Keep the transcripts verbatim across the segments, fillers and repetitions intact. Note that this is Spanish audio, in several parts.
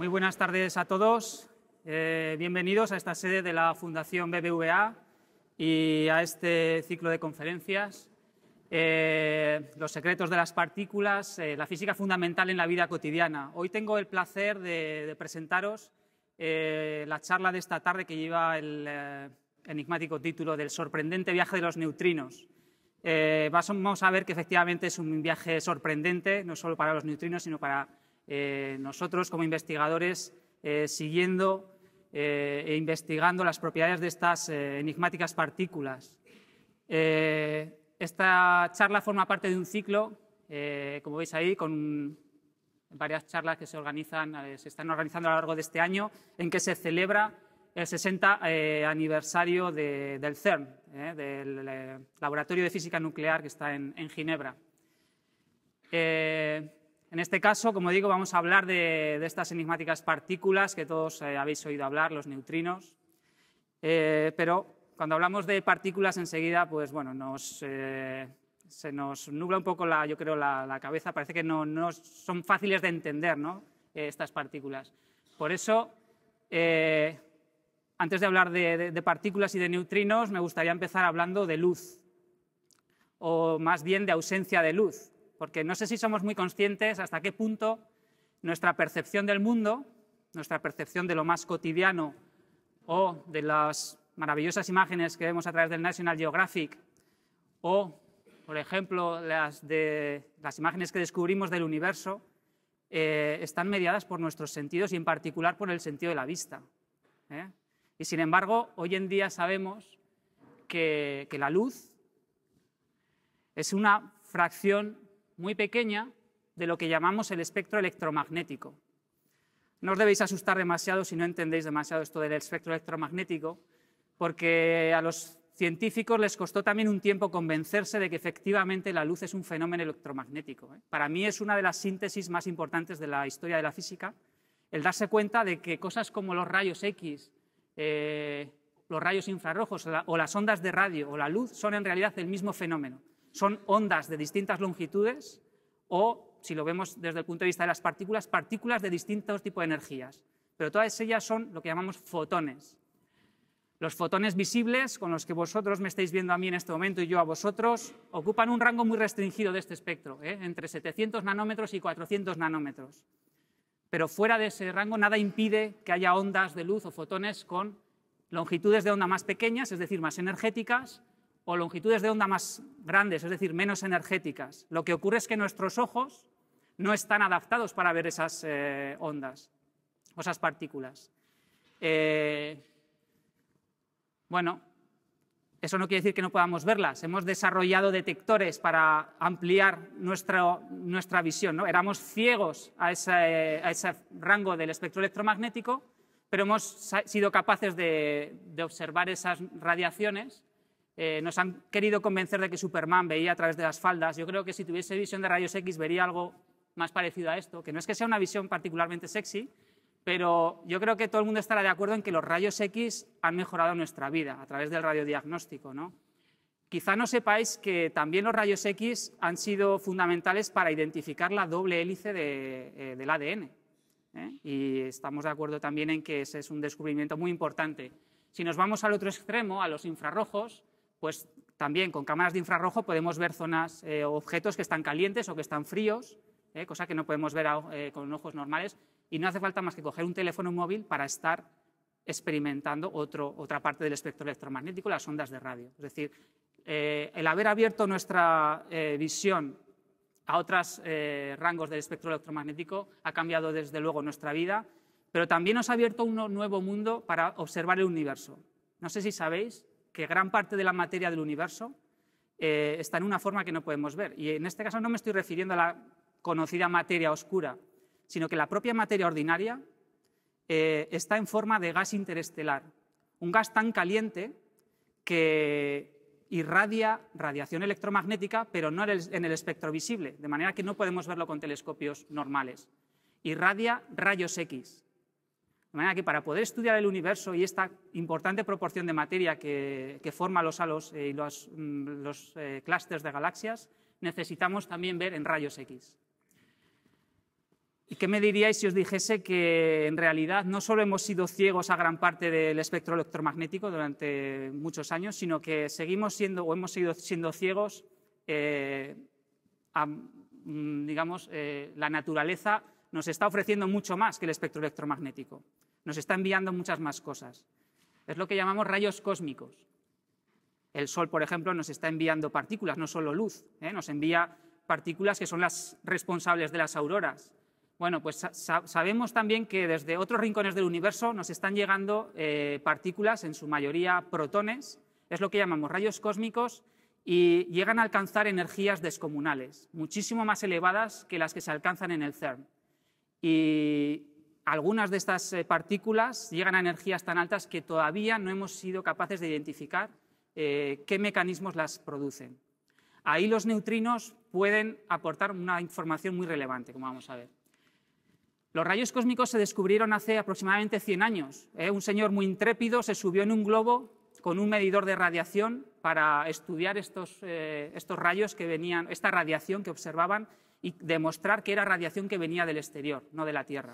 Muy buenas tardes a todos. Eh, bienvenidos a esta sede de la Fundación B B V A y a este ciclo de conferencias. Eh, los secretos de las partículas, eh, la física fundamental en la vida cotidiana. Hoy tengo el placer de, de presentaros eh, la charla de esta tarde que lleva el eh, enigmático título del sorprendente viaje de los neutrinos. Eh, vamos a ver que efectivamente es un viaje sorprendente, no solo para los neutrinos, sino para eh, nosotros como investigadores, eh, siguiendo eh, e investigando las propiedades de estas eh, enigmáticas partículas. Eh, esta charla forma parte de un ciclo, eh, como veis ahí, con varias charlas que se, organizan, eh, se están organizando a lo largo de este año, en que se celebra el sesenta eh, aniversario de, del CERN, eh, del eh, Laboratorio de Física Nuclear que está en, en Ginebra. Eh, en este caso, como digo, vamos a hablar de, de estas enigmáticas partículas que todos eh, habéis oído hablar, los neutrinos, eh, pero cuando hablamos de partículas enseguida, pues bueno, nos, eh, se nos nubla un poco, la, yo creo, la, la cabeza, parece que no, no son fáciles de entender, ¿no? eh, estas partículas. Por eso, eh, antes de hablar de, de, de partículas y de neutrinos, me gustaría empezar hablando de luz, o más bien de ausencia de luz, porque no sé si somos muy conscientes hasta qué punto nuestra percepción del mundo, nuestra percepción de lo más cotidiano o de las maravillosas imágenes que vemos a través del National Geographic o, por ejemplo, las, de, las imágenes que descubrimos del universo, eh, están mediadas por nuestros sentidos y en particular por el sentido de la vista. ¿eh? Y sin embargo, hoy en día sabemos que, que la luz es una fracción muy pequeña de lo que llamamos el espectro electromagnético. No os debéis asustar demasiado si no entendéis demasiado esto del espectro electromagnético, porque a los científicos les costó también un tiempo convencerse de que efectivamente la luz es un fenómeno electromagnético. ¿eh? Para mí es una de las síntesis más importantes de la historia de la física, el darse cuenta de que cosas como los rayos X, Eh, los rayos infrarrojos la, o las ondas de radio o la luz son en realidad el mismo fenómeno. Son ondas de distintas longitudes o, si lo vemos desde el punto de vista de las partículas, partículas de distintos tipos de energías. Pero todas ellas son lo que llamamos fotones. Los fotones visibles, con los que vosotros me estáis viendo a mí en este momento y yo a vosotros, ocupan un rango muy restringido de este espectro, ¿eh? entre setecientos nanómetros y cuatrocientos nanómetros. Pero fuera de ese rango nada impide que haya ondas de luz o fotones con longitudes de onda más pequeñas, es decir, más energéticas, o longitudes de onda más grandes, es decir, menos energéticas. Lo que ocurre es que nuestros ojos no están adaptados para ver esas eh, ondas, o esas partículas. Eh, bueno, eso no quiere decir que no podamos verlas. Hemos desarrollado detectores para ampliar nuestra, nuestra visión, ¿no? Éramos ciegos a ese, a ese rango del espectro electromagnético, pero hemos sido capaces de, de observar esas radiaciones. Eh, nos han querido convencer de que Superman veía a través de las faldas. Yo creo que si tuviese visión de rayos X vería algo más parecido a esto, que no es que sea una visión particularmente sexy, pero yo creo que todo el mundo estará de acuerdo en que los rayos X han mejorado nuestra vida a través del radiodiagnóstico, ¿no? Quizá no sepáis que también los rayos X han sido fundamentales para identificar la doble hélice de, eh, del A D N. ¿eh? Y estamos de acuerdo también en que ese es un descubrimiento muy importante. Si nos vamos al otro extremo, a los infrarrojos, pues también con cámaras de infrarrojo podemos ver zonas, eh, objetos que están calientes o que están fríos, eh, cosa que no podemos ver a, eh, con ojos normales. Y no hace falta más que coger un teléfono móvil para estar experimentando otro, otra parte del espectro electromagnético, las ondas de radio. Es decir, eh, el haber abierto nuestra eh, visión a otros eh, rangos del espectro electromagnético ha cambiado desde luego nuestra vida, pero también nos ha abierto un nuevo mundo para observar el universo. No sé si sabéis que gran parte de la materia del universo eh, está en una forma que no podemos ver. Y en este caso no me estoy refiriendo a la conocida materia oscura, sino que la propia materia ordinaria eh, está en forma de gas interestelar, un gas tan caliente que irradia radiación electromagnética, pero no en el espectro visible, de manera que no podemos verlo con telescopios normales. Irradia rayos X, de manera que para poder estudiar el universo y esta importante proporción de materia que, que forma los halos y los, los eh, clústeres de galaxias, necesitamos también ver en rayos X. ¿Y qué me diríais si os dijese que en realidad no solo hemos sido ciegos a gran parte del espectro electromagnético durante muchos años, sino que seguimos siendo o hemos seguido siendo ciegos eh, a, digamos, eh, la naturaleza nos está ofreciendo mucho más que el espectro electromagnético. Nos está enviando muchas más cosas. Es lo que llamamos rayos cósmicos. El Sol, por ejemplo, nos está enviando partículas, no solo luz, ¿eh? Nos envía partículas que son las responsables de las auroras. Bueno, pues sa sabemos también que desde otros rincones del universo nos están llegando eh, partículas, en su mayoría protones, es lo que llamamos rayos cósmicos, y llegan a alcanzar energías descomunales, muchísimo más elevadas que las que se alcanzan en el CERN. Y algunas de estas eh, partículas llegan a energías tan altas que todavía no hemos sido capaces de identificar eh, qué mecanismos las producen. Ahí los neutrinos pueden aportar una información muy relevante, como vamos a ver. Los rayos cósmicos se descubrieron hace aproximadamente cien años. ¿eh? Un señor muy intrépido se subió en un globo con un medidor de radiación para estudiar estos, eh, estos rayos que venían, esta radiación que observaban y demostrar que era radiación que venía del exterior, no de la Tierra.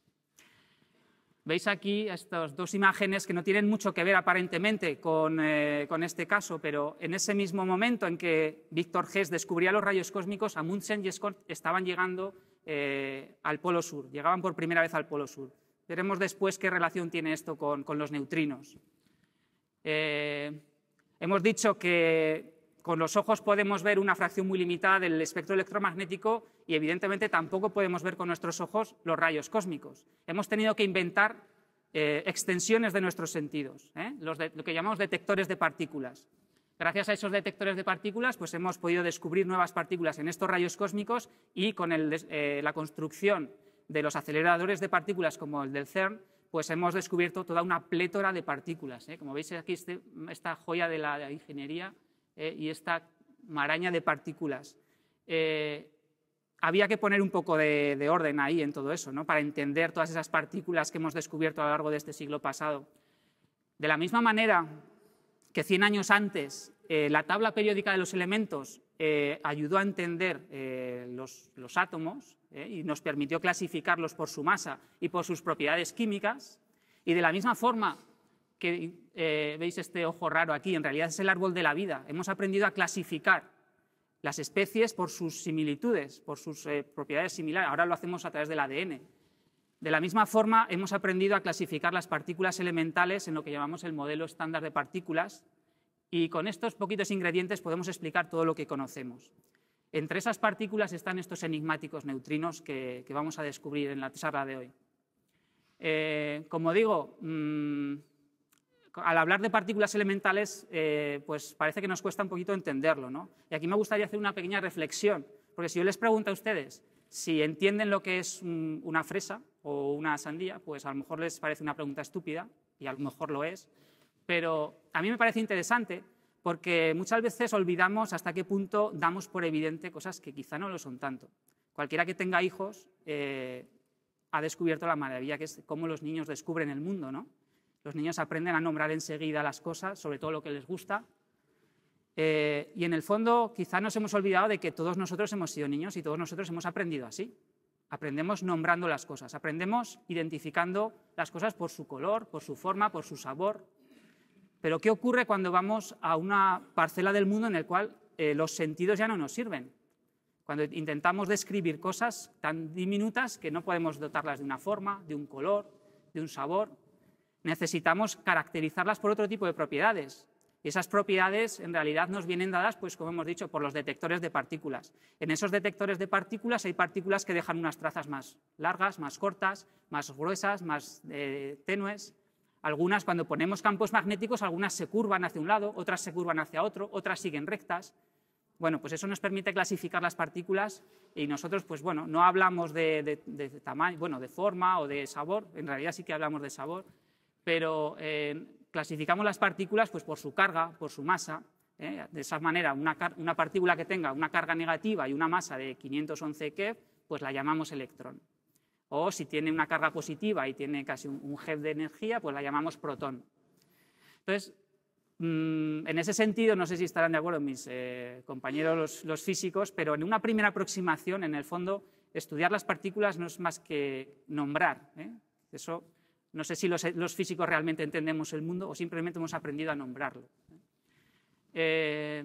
Veis aquí estas dos imágenes que no tienen mucho que ver aparentemente con, eh, con este caso, pero en ese mismo momento en que Victor Hess descubría los rayos cósmicos, Amundsen y Scott estaban llegando eh, al Polo Sur, llegaban por primera vez al Polo Sur. Veremos después qué relación tiene esto con, con los neutrinos. Eh, hemos dicho que con los ojos podemos ver una fracción muy limitada del espectro electromagnético y evidentemente tampoco podemos ver con nuestros ojos los rayos cósmicos. Hemos tenido que inventar eh, extensiones de nuestros sentidos, ¿eh? Los de, lo que llamamos detectores de partículas. Gracias a esos detectores de partículas pues hemos podido descubrir nuevas partículas en estos rayos cósmicos y con el, eh, la construcción de los aceleradores de partículas como el del CERN, pues hemos descubierto toda una plétora de partículas, ¿eh? Como veis aquí este, esta joya de la ingeniería eh, y esta maraña de partículas. Eh, había que poner un poco de, de orden ahí en todo eso, ¿no? Para entender todas esas partículas que hemos descubierto a lo largo de este siglo pasado. De la misma manera que cien años antes eh, la tabla periódica de los elementos eh, ayudó a entender eh, los, los átomos eh, y nos permitió clasificarlos por su masa y por sus propiedades químicas, y de la misma forma que eh, veis este ojo raro aquí, en realidad es el árbol de la vida. Hemos aprendido a clasificar las especies por sus similitudes, por sus eh, propiedades similares. Ahora lo hacemos a través del A D N. De la misma forma, hemos aprendido a clasificar las partículas elementales en lo que llamamos el modelo estándar de partículas, y con estos poquitos ingredientes podemos explicar todo lo que conocemos. Entre esas partículas están estos enigmáticos neutrinos que, que vamos a descubrir en la charla de hoy. Eh, como digo, mmm, al hablar de partículas elementales, eh, pues parece que nos cuesta un poquito entenderlo, ¿no? Y aquí me gustaría hacer una pequeña reflexión, porque si yo les pregunto a ustedes si entienden lo que es un, una fresa o una sandía, pues a lo mejor les parece una pregunta estúpida, y a lo mejor lo es, pero a mí me parece interesante porque muchas veces olvidamos hasta qué punto damos por evidente cosas que quizá no lo son tanto. Cualquiera que tenga hijos eh, ha descubierto la maravilla que es cómo los niños descubren el mundo, ¿no? Los niños aprenden a nombrar enseguida las cosas, sobre todo lo que les gusta. Eh, y en el fondo quizá nos hemos olvidado de que todos nosotros hemos sido niños y todos nosotros hemos aprendido así. Aprendemos nombrando las cosas, aprendemos identificando las cosas por su color, por su forma, por su sabor. Pero ¿qué ocurre cuando vamos a una parcela del mundo en el cual eh, los sentidos ya no nos sirven? Cuando intentamos describir cosas tan diminutas que no podemos dotarlas de una forma, de un color, de un sabor. Necesitamos caracterizarlas por otro tipo de propiedades. Y esas propiedades en realidad nos vienen dadas, pues como hemos dicho, por los detectores de partículas. En esos detectores de partículas hay partículas que dejan unas trazas más largas, más cortas, más gruesas, más eh, tenues. Algunas, cuando ponemos campos magnéticos, algunas se curvan hacia un lado, otras se curvan hacia otro, otras siguen rectas. Bueno, pues eso nos permite clasificar las partículas y nosotros, pues bueno, no hablamos de, de, de tamaño, bueno, de forma o de sabor, en realidad sí que hablamos de sabor, pero eh, clasificamos las partículas pues, por su carga, por su masa. ¿eh? De esa manera, una, una partícula que tenga una carga negativa y una masa de quinientos once keV, pues la llamamos electrón. O si tiene una carga positiva y tiene casi un, un GeV de energía, pues la llamamos protón. Entonces, mmm, en ese sentido, no sé si estarán de acuerdo mis eh, compañeros los, los físicos, pero en una primera aproximación, en el fondo, estudiar las partículas no es más que nombrar, ¿eh? Eso, no sé si los, los físicos realmente entendemos el mundo o simplemente hemos aprendido a nombrarlo. Eh,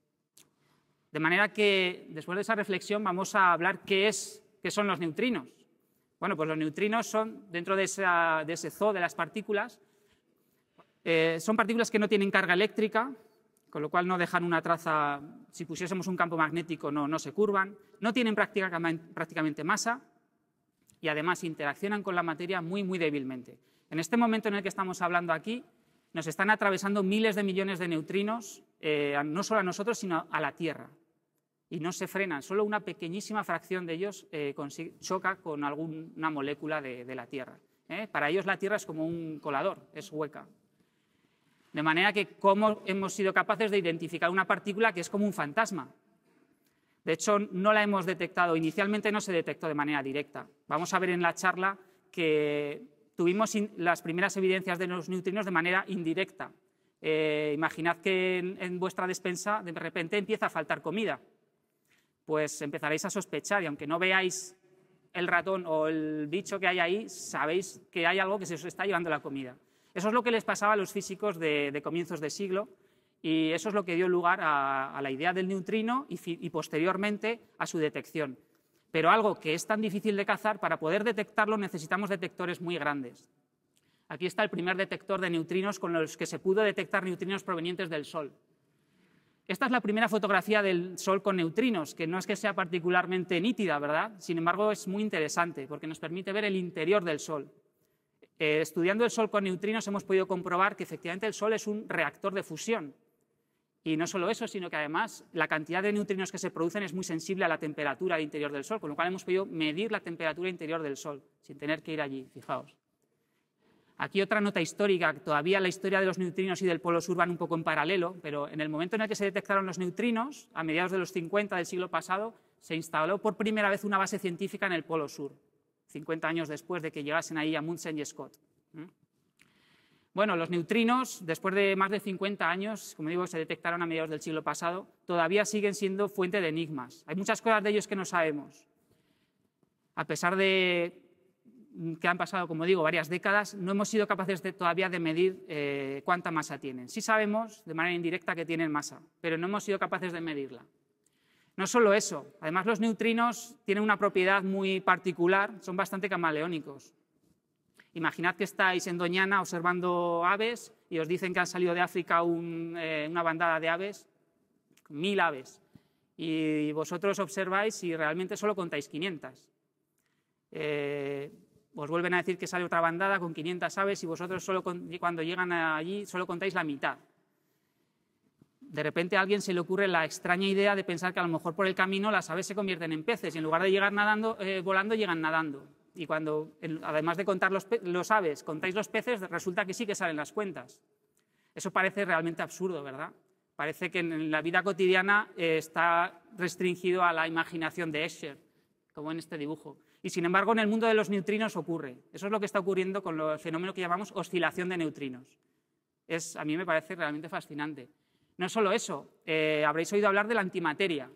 de manera que, después de esa reflexión, vamos a hablar qué, es, qué son los neutrinos. Bueno, pues los neutrinos son, dentro de, esa, de ese zoo de las partículas, eh, son partículas que no tienen carga eléctrica, con lo cual no dejan una traza. Si pusiésemos un campo magnético no, no se curvan, no tienen prácticamente masa y además interaccionan con la materia muy, muy débilmente. En este momento en el que estamos hablando aquí, nos están atravesando miles de millones de neutrinos, eh, no solo a nosotros, sino a la Tierra. Y no se frenan, solo una pequeñísima fracción de ellos eh, choca con alguna molécula de, de la Tierra. ¿eh? Para ellos la Tierra es como un colador, es hueca. De manera que, ¿cómo hemos sido capaces de identificar una partícula que es como un fantasma? De hecho, no la hemos detectado, inicialmente no se detectó de manera directa. Vamos a ver en la charla que tuvimos las primeras evidencias de los neutrinos de manera indirecta. Eh, imaginad que en, en vuestra despensa de repente empieza a faltar comida. Pues empezaréis a sospechar, y aunque no veáis el ratón o el bicho que hay ahí, sabéis que hay algo que se os está llevando la comida. Eso es lo que les pasaba a los físicos de, de comienzos de siglo, y eso es lo que dio lugar a, a la idea del neutrino y, y posteriormente a su detección. Pero algo que es tan difícil de cazar, para poder detectarlo necesitamos detectores muy grandes. Aquí está el primer detector de neutrinos con los que se pudo detectar neutrinos provenientes del Sol. Esta es la primera fotografía del Sol con neutrinos, que no es que sea particularmente nítida, ¿verdad? Sin embargo, es muy interesante porque nos permite ver el interior del Sol. Eh, estudiando el Sol con neutrinos hemos podido comprobar que efectivamente el Sol es un reactor de fusión. Y no solo eso, sino que además la cantidad de neutrinos que se producen es muy sensible a la temperatura del interior del Sol, con lo cual hemos podido medir la temperatura interior del Sol, sin tener que ir allí, fijaos. Aquí otra nota histórica, todavía la historia de los neutrinos y del polo sur van un poco en paralelo, pero en el momento en el que se detectaron los neutrinos, a mediados de los cincuenta del siglo pasado, se instaló por primera vez una base científica en el polo sur, cincuenta años después de que llegasen ahí Amundsen y Scott. Bueno, los neutrinos, después de más de cincuenta años, como digo, se detectaron a mediados del siglo pasado, todavía siguen siendo fuente de enigmas. Hay muchas cosas de ellos que no sabemos. A pesar de que han pasado, como digo, varias décadas, no hemos sido capaces de, todavía de medir eh, cuánta masa tienen. Sí sabemos, de manera indirecta, que tienen masa, pero no hemos sido capaces de medirla. No solo eso, además los neutrinos tienen una propiedad muy particular, son bastante camaleónicos. Imaginad que estáis en Doñana observando aves y os dicen que han salido de África un, eh, una bandada de aves, mil aves, y vosotros observáis y realmente solo contáis quinientas. Eh, os vuelven a decir que sale otra bandada con quinientas aves y vosotros solo con, cuando llegan allí solo contáis la mitad. De repente a alguien se le ocurre la extraña idea de pensar que a lo mejor por el camino las aves se convierten en peces y en lugar de llegar nadando, eh, volando, llegan nadando. Y cuando, además de contar los, los aves, contáis los peces, resulta que sí que salen las cuentas. Eso parece realmente absurdo, ¿verdad? Parece que en la vida cotidiana eh, está restringido a la imaginación de Escher, como en este dibujo. Y sin embargo, en el mundo de los neutrinos ocurre. Eso es lo que está ocurriendo con el fenómeno que llamamos oscilación de neutrinos. Es, a mí me parece realmente fascinante. No solo eso, eh, habréis oído hablar de la antimateria.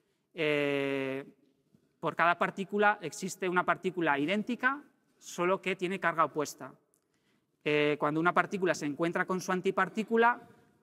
Eh, por cada partícula existe una partícula idéntica, solo que tiene carga opuesta. Eh, cuando una partícula se encuentra con su antipartícula,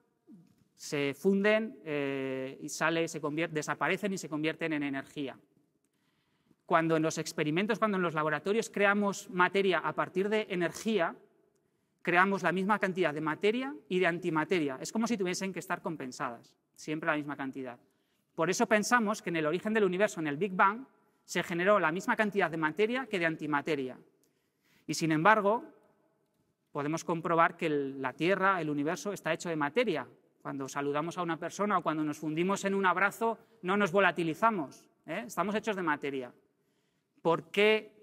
se funden eh, y sale, se convierte, desaparecen y se convierten en energía. Cuando en los experimentos, cuando en los laboratorios creamos materia a partir de energía, creamos la misma cantidad de materia y de antimateria. Es como si tuviesen que estar compensadas, siempre la misma cantidad. Por eso pensamos que en el origen del universo, en el Big Bang, se generó la misma cantidad de materia que de antimateria. Y sin embargo, podemos comprobar que el, la Tierra, el universo, está hecho de materia. Cuando saludamos a una persona o cuando nos fundimos en un abrazo, no nos volatilizamos, ¿eh? Estamos hechos de materia. ¿Por qué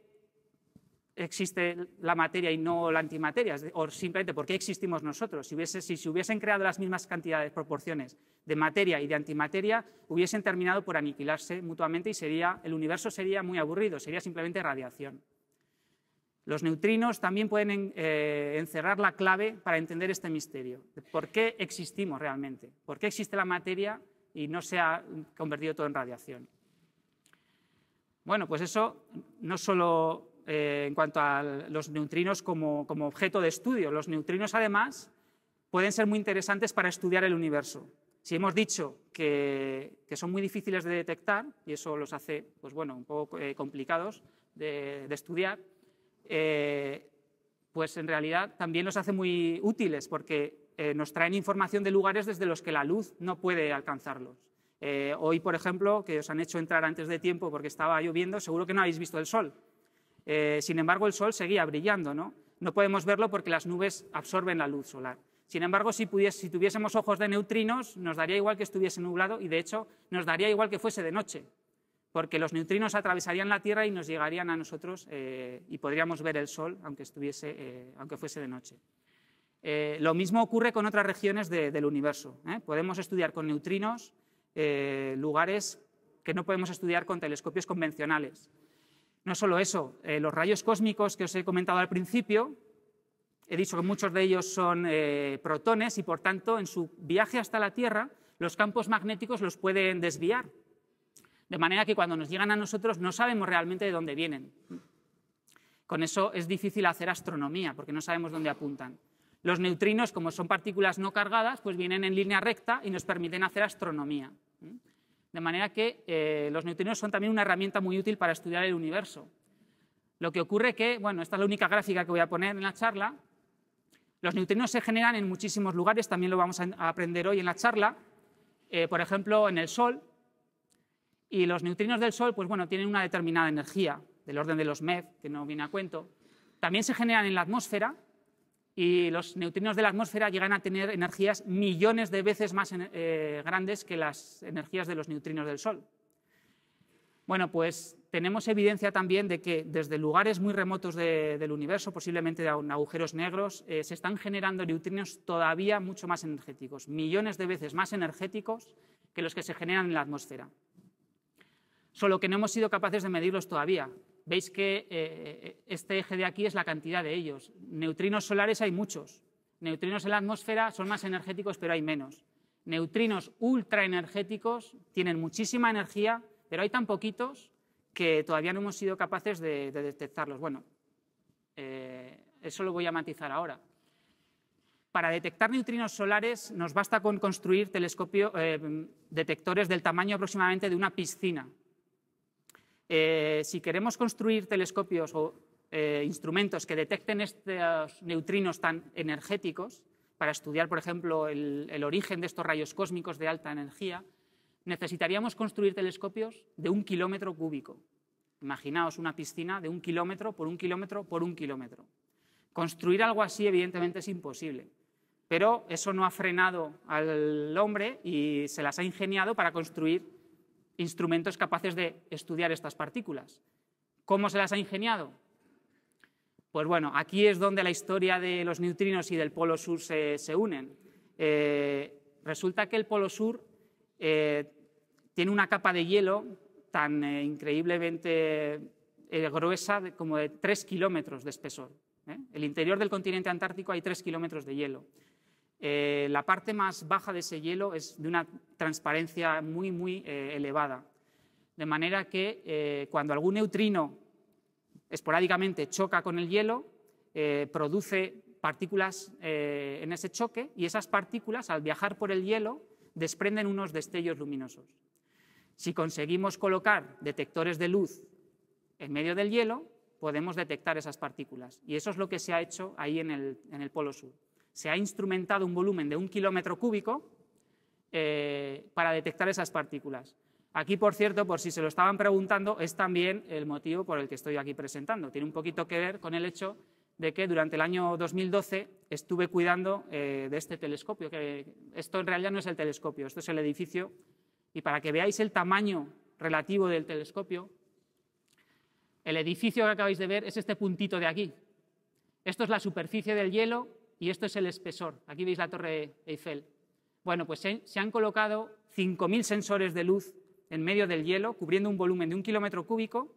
existe la materia y no la antimateria? O simplemente, ¿por qué existimos nosotros? Si, hubiese, si se hubiesen creado las mismas cantidades, proporciones de materia y de antimateria, hubiesen terminado por aniquilarse mutuamente y sería, el universo sería muy aburrido, sería simplemente radiación. Los neutrinos también pueden eh, encerrar la clave para entender este misterio. ¿Por qué existimos realmente? ¿Por qué existe la materia y no se ha convertido todo en radiación? Bueno, pues eso no solo eh, en cuanto a los neutrinos como, como objeto de estudio. Los neutrinos, además, pueden ser muy interesantes para estudiar el universo. Si hemos dicho que, que son muy difíciles de detectar, y eso los hace pues bueno, un poco eh, complicados de, de estudiar, eh, pues en realidad también los hace muy útiles porque eh, nos traen información de lugares desde los que la luz no puede alcanzarlos. Eh, hoy, por ejemplo, que os han hecho entrar antes de tiempo porque estaba lloviendo, seguro que no habéis visto el sol. Eh, sin embargo, el sol seguía brillando, ¿no? No podemos verlo porque las nubes absorben la luz solar. Sin embargo, si, pudies, si tuviésemos ojos de neutrinos, nos daría igual que estuviese nublado y, de hecho, nos daría igual que fuese de noche, porque los neutrinos atravesarían la Tierra y nos llegarían a nosotros eh, y podríamos ver el Sol, aunque, estuviese, eh, aunque fuese de noche. Eh, lo mismo ocurre con otras regiones de, del universo. ¿eh? Podemos estudiar con neutrinos eh, lugares que no podemos estudiar con telescopios convencionales. No solo eso, eh, los rayos cósmicos que os he comentado al principio, he dicho que muchos de ellos son eh, protones y, por tanto, en su viaje hasta la Tierra, los campos magnéticos los pueden desviar. De manera que cuando nos llegan a nosotros no sabemos realmente de dónde vienen. Con eso es difícil hacer astronomía, porque no sabemos dónde apuntan. Los neutrinos, como son partículas no cargadas, pues vienen en línea recta y nos permiten hacer astronomía. De manera que eh, los neutrinos son también una herramienta muy útil para estudiar el universo. Lo que ocurre que, bueno, esta es la única gráfica que voy a poner en la charla. Los neutrinos se generan en muchísimos lugares, también lo vamos a aprender hoy en la charla. Eh, por ejemplo, en el Sol. Y los neutrinos del Sol, pues bueno, tienen una determinada energía, del orden de los M e V, que no viene a cuento. También se generan en la atmósfera, y los neutrinos de la atmósfera llegan a tener energías millones de veces más eh, grandes que las energías de los neutrinos del Sol. Bueno, pues tenemos evidencia también de que desde lugares muy remotos de, del universo, posiblemente de agujeros negros, eh, se están generando neutrinos todavía mucho más energéticos, millones de veces más energéticos que los que se generan en la atmósfera. Solo que no hemos sido capaces de medirlos todavía. Veis que eh, este eje de aquí es la cantidad de ellos. Neutrinos solares hay muchos. Neutrinos en la atmósfera son más energéticos, pero hay menos. Neutrinos ultraenergéticos tienen muchísima energía, pero hay tan poquitos que todavía no hemos sido capaces de, de detectarlos. Bueno, eh, eso lo voy a matizar ahora. Para detectar neutrinos solares nos basta con construir telescopio, eh, detectores del tamaño aproximadamente de una piscina. Eh, si queremos construir telescopios o eh, instrumentos que detecten estos neutrinos tan energéticos, para estudiar, por ejemplo, el, el origen de estos rayos cósmicos de alta energía, necesitaríamos construir telescopios de un kilómetro cúbico. Imaginaos una piscina de un kilómetro por un kilómetro por un kilómetro. Construir algo así, evidentemente, es imposible. Pero eso no ha frenado al hombre y se las ha ingeniado para construir instrumentos capaces de estudiar estas partículas. ¿Cómo se las ha ingeniado? Pues bueno, aquí es donde la historia de los neutrinos y del Polo Sur se, se unen. Eh, resulta que el Polo Sur eh, tiene una capa de hielo tan eh, increíblemente eh, gruesa de, como de tres kilómetros de espesor. ¿eh? El interior del continente antártico hay tres kilómetros de hielo. Eh, la parte más baja de ese hielo es de una transparencia muy, muy eh, elevada. De manera que eh, cuando algún neutrino esporádicamente choca con el hielo, eh, produce partículas eh, en ese choque y esas partículas, al viajar por el hielo, desprenden unos destellos luminosos. Si conseguimos colocar detectores de luz en medio del hielo, podemos detectar esas partículas. Y eso es lo que se ha hecho ahí en el, en el Polo Sur. Se ha instrumentado un volumen de un kilómetro cúbico eh, para detectar esas partículas. Aquí, por cierto, por si se lo estaban preguntando, es también el motivo por el que estoy aquí presentando. Tiene un poquito que ver con el hecho de que durante el año dos mil doce estuve cuidando eh, de este telescopio. Que esto en realidad no es el telescopio, esto es el edificio. Y para que veáis el tamaño relativo del telescopio, el edificio que acabáis de ver es este puntito de aquí. Esto es la superficie del hielo y esto es el espesor. Aquí veis la Torre Eiffel. Bueno, pues se, se han colocado cinco mil sensores de luz en medio del hielo, cubriendo un volumen de un kilómetro cúbico.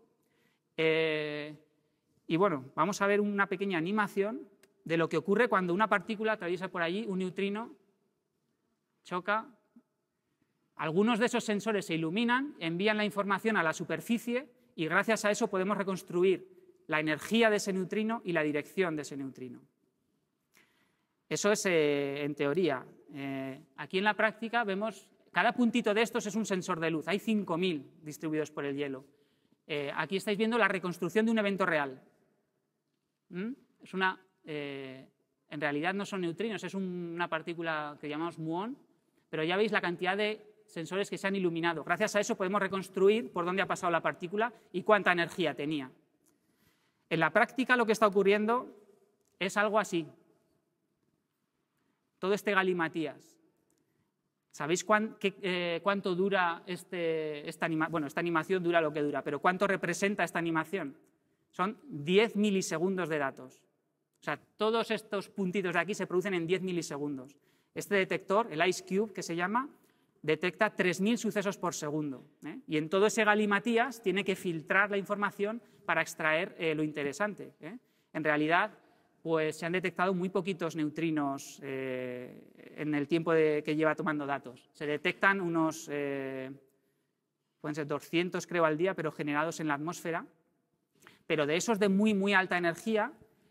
Eh, y bueno, vamos a ver una pequeña animación de lo que ocurre cuando una partícula atraviesa por allí, un neutrino, choca. Algunos de esos sensores se iluminan, envían la información a la superficie y gracias a eso podemos reconstruir la energía de ese neutrino y la dirección de ese neutrino. Eso es eh, en teoría. Eh, aquí en la práctica vemos, cada puntito de estos es un sensor de luz, hay cinco mil distribuidos por el hielo. Eh, aquí estáis viendo la reconstrucción de un evento real. ¿Mm? Es una, eh, en realidad no son neutrinos, es un, una partícula que llamamos muón, pero ya veis la cantidad de sensores que se han iluminado. Gracias a eso podemos reconstruir por dónde ha pasado la partícula y cuánta energía tenía. En la práctica lo que está ocurriendo es algo así. Todo este galimatías. ¿Sabéis cuán, qué, eh, cuánto dura este, esta animación? Bueno, esta animación dura lo que dura, pero ¿cuánto representa esta animación? Son diez milisegundos de datos. O sea, todos estos puntitos de aquí se producen en diez milisegundos. Este detector, el IceCube, que se llama, detecta tres mil sucesos por segundo. ¿eh? Y en todo ese galimatías tiene que filtrar la información para extraer eh, lo interesante. ¿eh? En realidad, pues se han detectado muy poquitos neutrinos eh, en el tiempo de, que lleva tomando datos. Se detectan unos, eh, pueden ser doscientos creo al día, pero generados en la atmósfera. Pero de esos de muy, muy alta energía,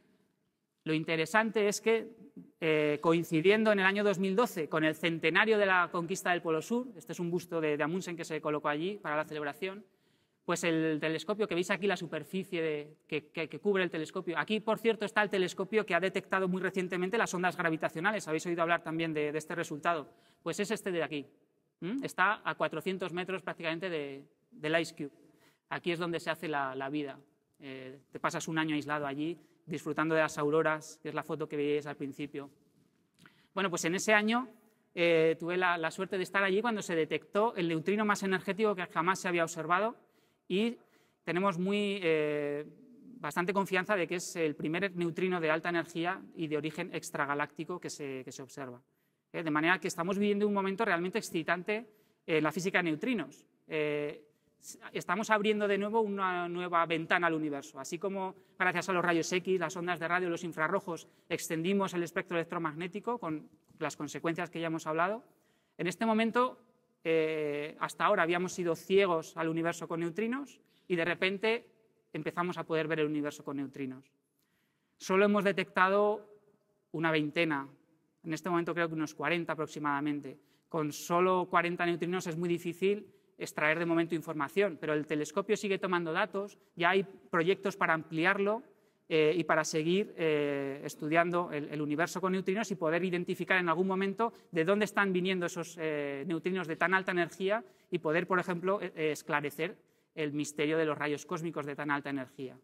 lo interesante es que, eh, coincidiendo en el año dos mil doce con el centenario de la conquista del Polo Sur, este es un busto de, de Amundsen que se colocó allí para la celebración, pues el telescopio, que veis aquí la superficie de, que, que, que cubre el telescopio. Aquí, por cierto, está el telescopio que ha detectado muy recientemente las ondas gravitacionales. Habéis oído hablar también de, de este resultado. Pues es este de aquí. ¿Mm? Está a cuatrocientos metros prácticamente de, del IceCube. Aquí es donde se hace la, la vida. Eh, te pasas un año aislado allí, disfrutando de las auroras, que es la foto que veíais al principio. Bueno, pues en ese año eh, tuve la, la suerte de estar allí cuando se detectó el neutrino más energético que jamás se había observado, y tenemos muy, eh, bastante confianza de que es el primer neutrino de alta energía y de origen extragaláctico que se, que se observa. ¿Eh? De manera que estamos viviendo un momento realmente excitante en la física de neutrinos. Eh, estamos abriendo de nuevo una nueva ventana al universo. Así como gracias a los rayos X, las ondas de radio, los infrarrojos, extendimos el espectro electromagnético con las consecuencias que ya hemos hablado, en este momento, eh, hasta ahora habíamos sido ciegos al universo con neutrinos y de repente empezamos a poder ver el universo con neutrinos. Solo hemos detectado una veintena, en este momento creo que unos cuarenta aproximadamente. Con solo cuarenta neutrinos es muy difícil extraer de momento información, pero el telescopio sigue tomando datos, ya hay proyectos para ampliarlo eh, y para seguir eh, estudiando el, el universo con neutrinos y poder identificar en algún momento de dónde están viniendo esos eh, neutrinos de tan alta energía y poder, por ejemplo, eh, esclarecer el misterio de los rayos cósmicos de tan alta energía.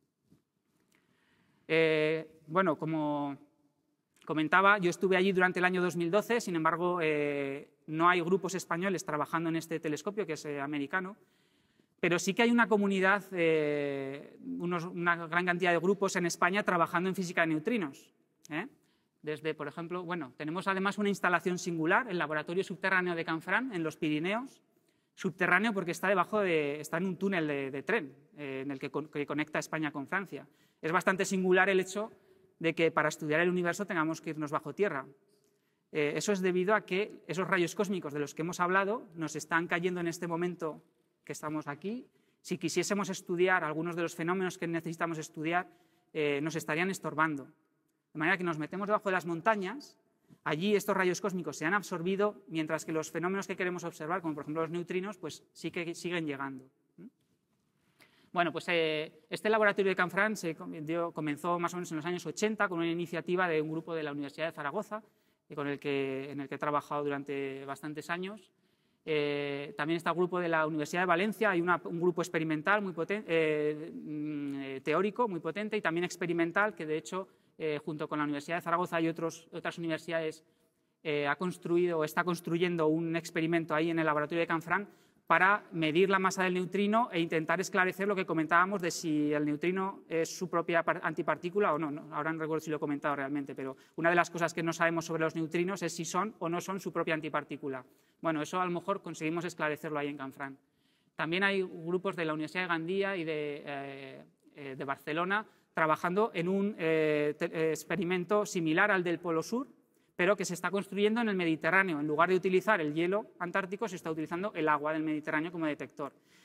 Eh, bueno, como comentaba, yo estuve allí durante el año dos mil doce, sin embargo, eh, no hay grupos españoles trabajando en este telescopio, que es eh, americano, pero sí que hay una comunidad, eh, unos, una gran cantidad de grupos en España trabajando en física de neutrinos. ¿eh? Desde, por ejemplo, bueno, tenemos además una instalación singular, el laboratorio subterráneo de Canfranc, en los Pirineos, subterráneo porque está debajo de, está en un túnel de, de tren, eh, en el que, que conecta España con Francia. Es bastante singular el hecho de que para estudiar el universo tengamos que irnos bajo tierra. Eh, eso es debido a que esos rayos cósmicos de los que hemos hablado nos están cayendo en este momento que estamos aquí. Si quisiésemos estudiar algunos de los fenómenos que necesitamos estudiar, eh, nos estarían estorbando. De manera que nos metemos debajo de las montañas, allí estos rayos cósmicos se han absorbido, mientras que los fenómenos que queremos observar, como por ejemplo los neutrinos, pues sí que siguen llegando. Bueno, pues eh, este laboratorio de Canfranc se dio, comenzó más o menos en los años ochenta con una iniciativa de un grupo de la Universidad de Zaragoza, eh, con el que, en el que he trabajado durante bastantes años. Eh, también está el grupo de la Universidad de Valencia, hay una, un grupo experimental muy potente, eh, teórico muy potente y también experimental, que de hecho, eh, junto con la Universidad de Zaragoza y otros, otras universidades, eh, ha construido o está construyendo un experimento ahí en el laboratorio de Canfranc para medir la masa del neutrino e intentar esclarecer lo que comentábamos de si el neutrino es su propia antipartícula o no. no. Ahora no recuerdo si lo he comentado realmente, pero una de las cosas que no sabemos sobre los neutrinos es si son o no son su propia antipartícula. Bueno, eso a lo mejor conseguimos esclarecerlo ahí en Canfranc. También hay grupos de la Universidad de Gandía y de, eh, de Barcelona trabajando en un eh, experimento similar al del Polo Sur, pero que se está construyendo en el Mediterráneo. En lugar de utilizar el hielo antártico, se está utilizando el agua del Mediterráneo como detector.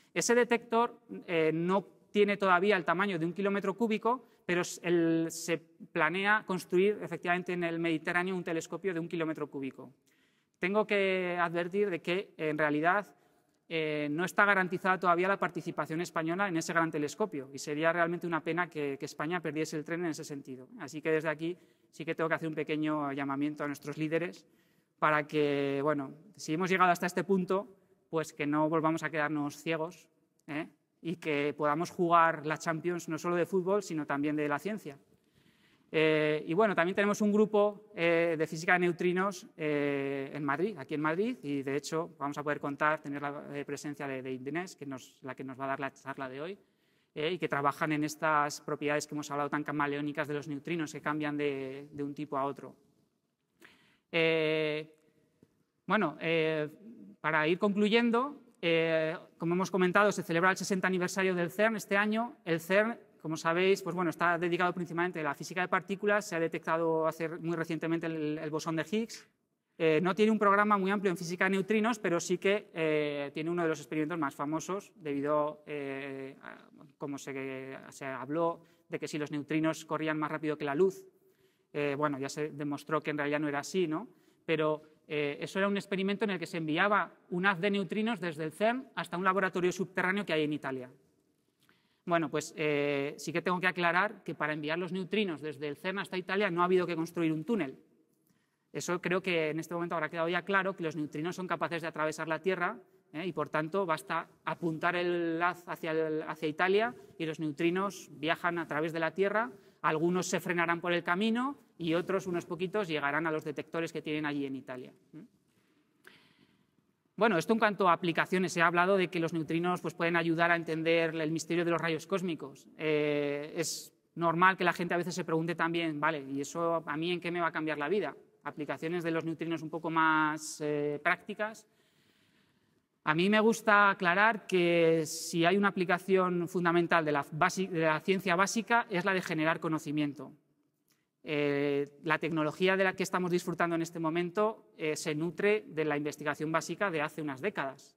Ese detector eh, no tiene todavía el tamaño de un kilómetro cúbico, pero el, se planea construir efectivamente en el Mediterráneo un telescopio de un kilómetro cúbico. Tengo que advertir de que en realidad eh, no está garantizada todavía la participación española en ese gran telescopio y sería realmente una pena que, que España perdiese el tren en ese sentido. Así que desde aquí sí que tengo que hacer un pequeño llamamiento a nuestros líderes para que, bueno, si hemos llegado hasta este punto, pues que no volvamos a quedarnos ciegos, ¿eh? Y que podamos jugar la Champions no solo de fútbol, sino también de la ciencia. Eh, y bueno, también tenemos un grupo eh, de física de neutrinos eh, en Madrid, aquí en Madrid, y de hecho vamos a poder contar, tener la eh, presencia de, de Inés, que nos, la que nos va a dar la charla de hoy, eh, y que trabajan en estas propiedades que hemos hablado tan camaleónicas de los neutrinos, que cambian de, de un tipo a otro. Eh, bueno, eh, para ir concluyendo, eh, como hemos comentado, se celebra el sesenta aniversario del CERN este año. El CERN, como sabéis, pues bueno, está dedicado principalmente a la física de partículas. Se ha detectado hace muy recientemente el, el bosón de Higgs. Eh, no tiene un programa muy amplio en física de neutrinos, pero sí que eh, tiene uno de los experimentos más famosos, debido eh, a como se, se habló de que si los neutrinos corrían más rápido que la luz. Eh, bueno, ya se demostró que en realidad no era así, ¿no? Pero eh, eso era un experimento en el que se enviaba un haz de neutrinos desde el CERN hasta un laboratorio subterráneo que hay en Italia. Bueno, pues eh, sí que tengo que aclarar que para enviar los neutrinos desde el CERN hasta Italia no ha habido que construir un túnel. Eso creo que en este momento habrá quedado ya claro, que los neutrinos son capaces de atravesar la Tierra, ¿eh? Y por tanto basta apuntar el haz hacia, el, hacia Italia y los neutrinos viajan a través de la Tierra. Algunos se frenarán por el camino y otros, unos poquitos, llegarán a los detectores que tienen allí en Italia. Bueno, esto en cuanto a aplicaciones. Se ha hablado de que los neutrinos pues, pueden ayudar a entender el misterio de los rayos cósmicos. Eh, es normal que la gente a veces se pregunte también, vale, ¿y eso a mí en qué me va a cambiar la vida? Aplicaciones de los neutrinos un poco más eh, prácticas. A mí me gusta aclarar que si hay una aplicación fundamental de la, de la ciencia básica es la de generar conocimiento. Eh, la tecnología de la que estamos disfrutando en este momento eh, se nutre de la investigación básica de hace unas décadas.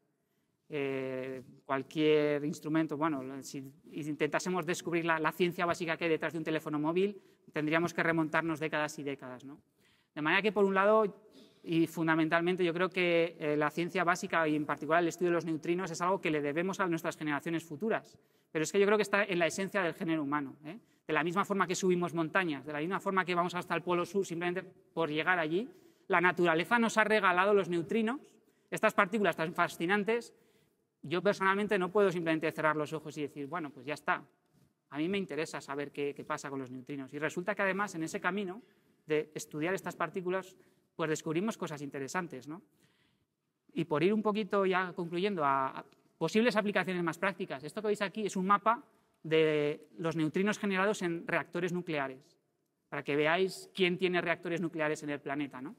Eh, cualquier instrumento, bueno, si intentásemos descubrir la, la ciencia básica que hay detrás de un teléfono móvil, tendríamos que remontarnos décadas y décadas, ¿no? De manera que, por un lado, y fundamentalmente, yo creo que eh, la ciencia básica y en particular el estudio de los neutrinos es algo que le debemos a nuestras generaciones futuras. Pero es que yo creo que está en la esencia del género humano, ¿eh? De la misma forma que subimos montañas, de la misma forma que vamos hasta el Polo Sur simplemente por llegar allí, la naturaleza nos ha regalado los neutrinos, estas partículas tan fascinantes. Yo personalmente no puedo simplemente cerrar los ojos y decir, bueno, pues ya está. A mí me interesa saber qué, qué pasa con los neutrinos. Y resulta que además en ese camino de estudiar estas partículas, pues descubrimos cosas interesantes, ¿no? Y por ir un poquito ya concluyendo a, a posibles aplicaciones más prácticas, esto que veis aquí es un mapa de los neutrinos generados en reactores nucleares, para que veáis quién tiene reactores nucleares en el planeta, ¿no?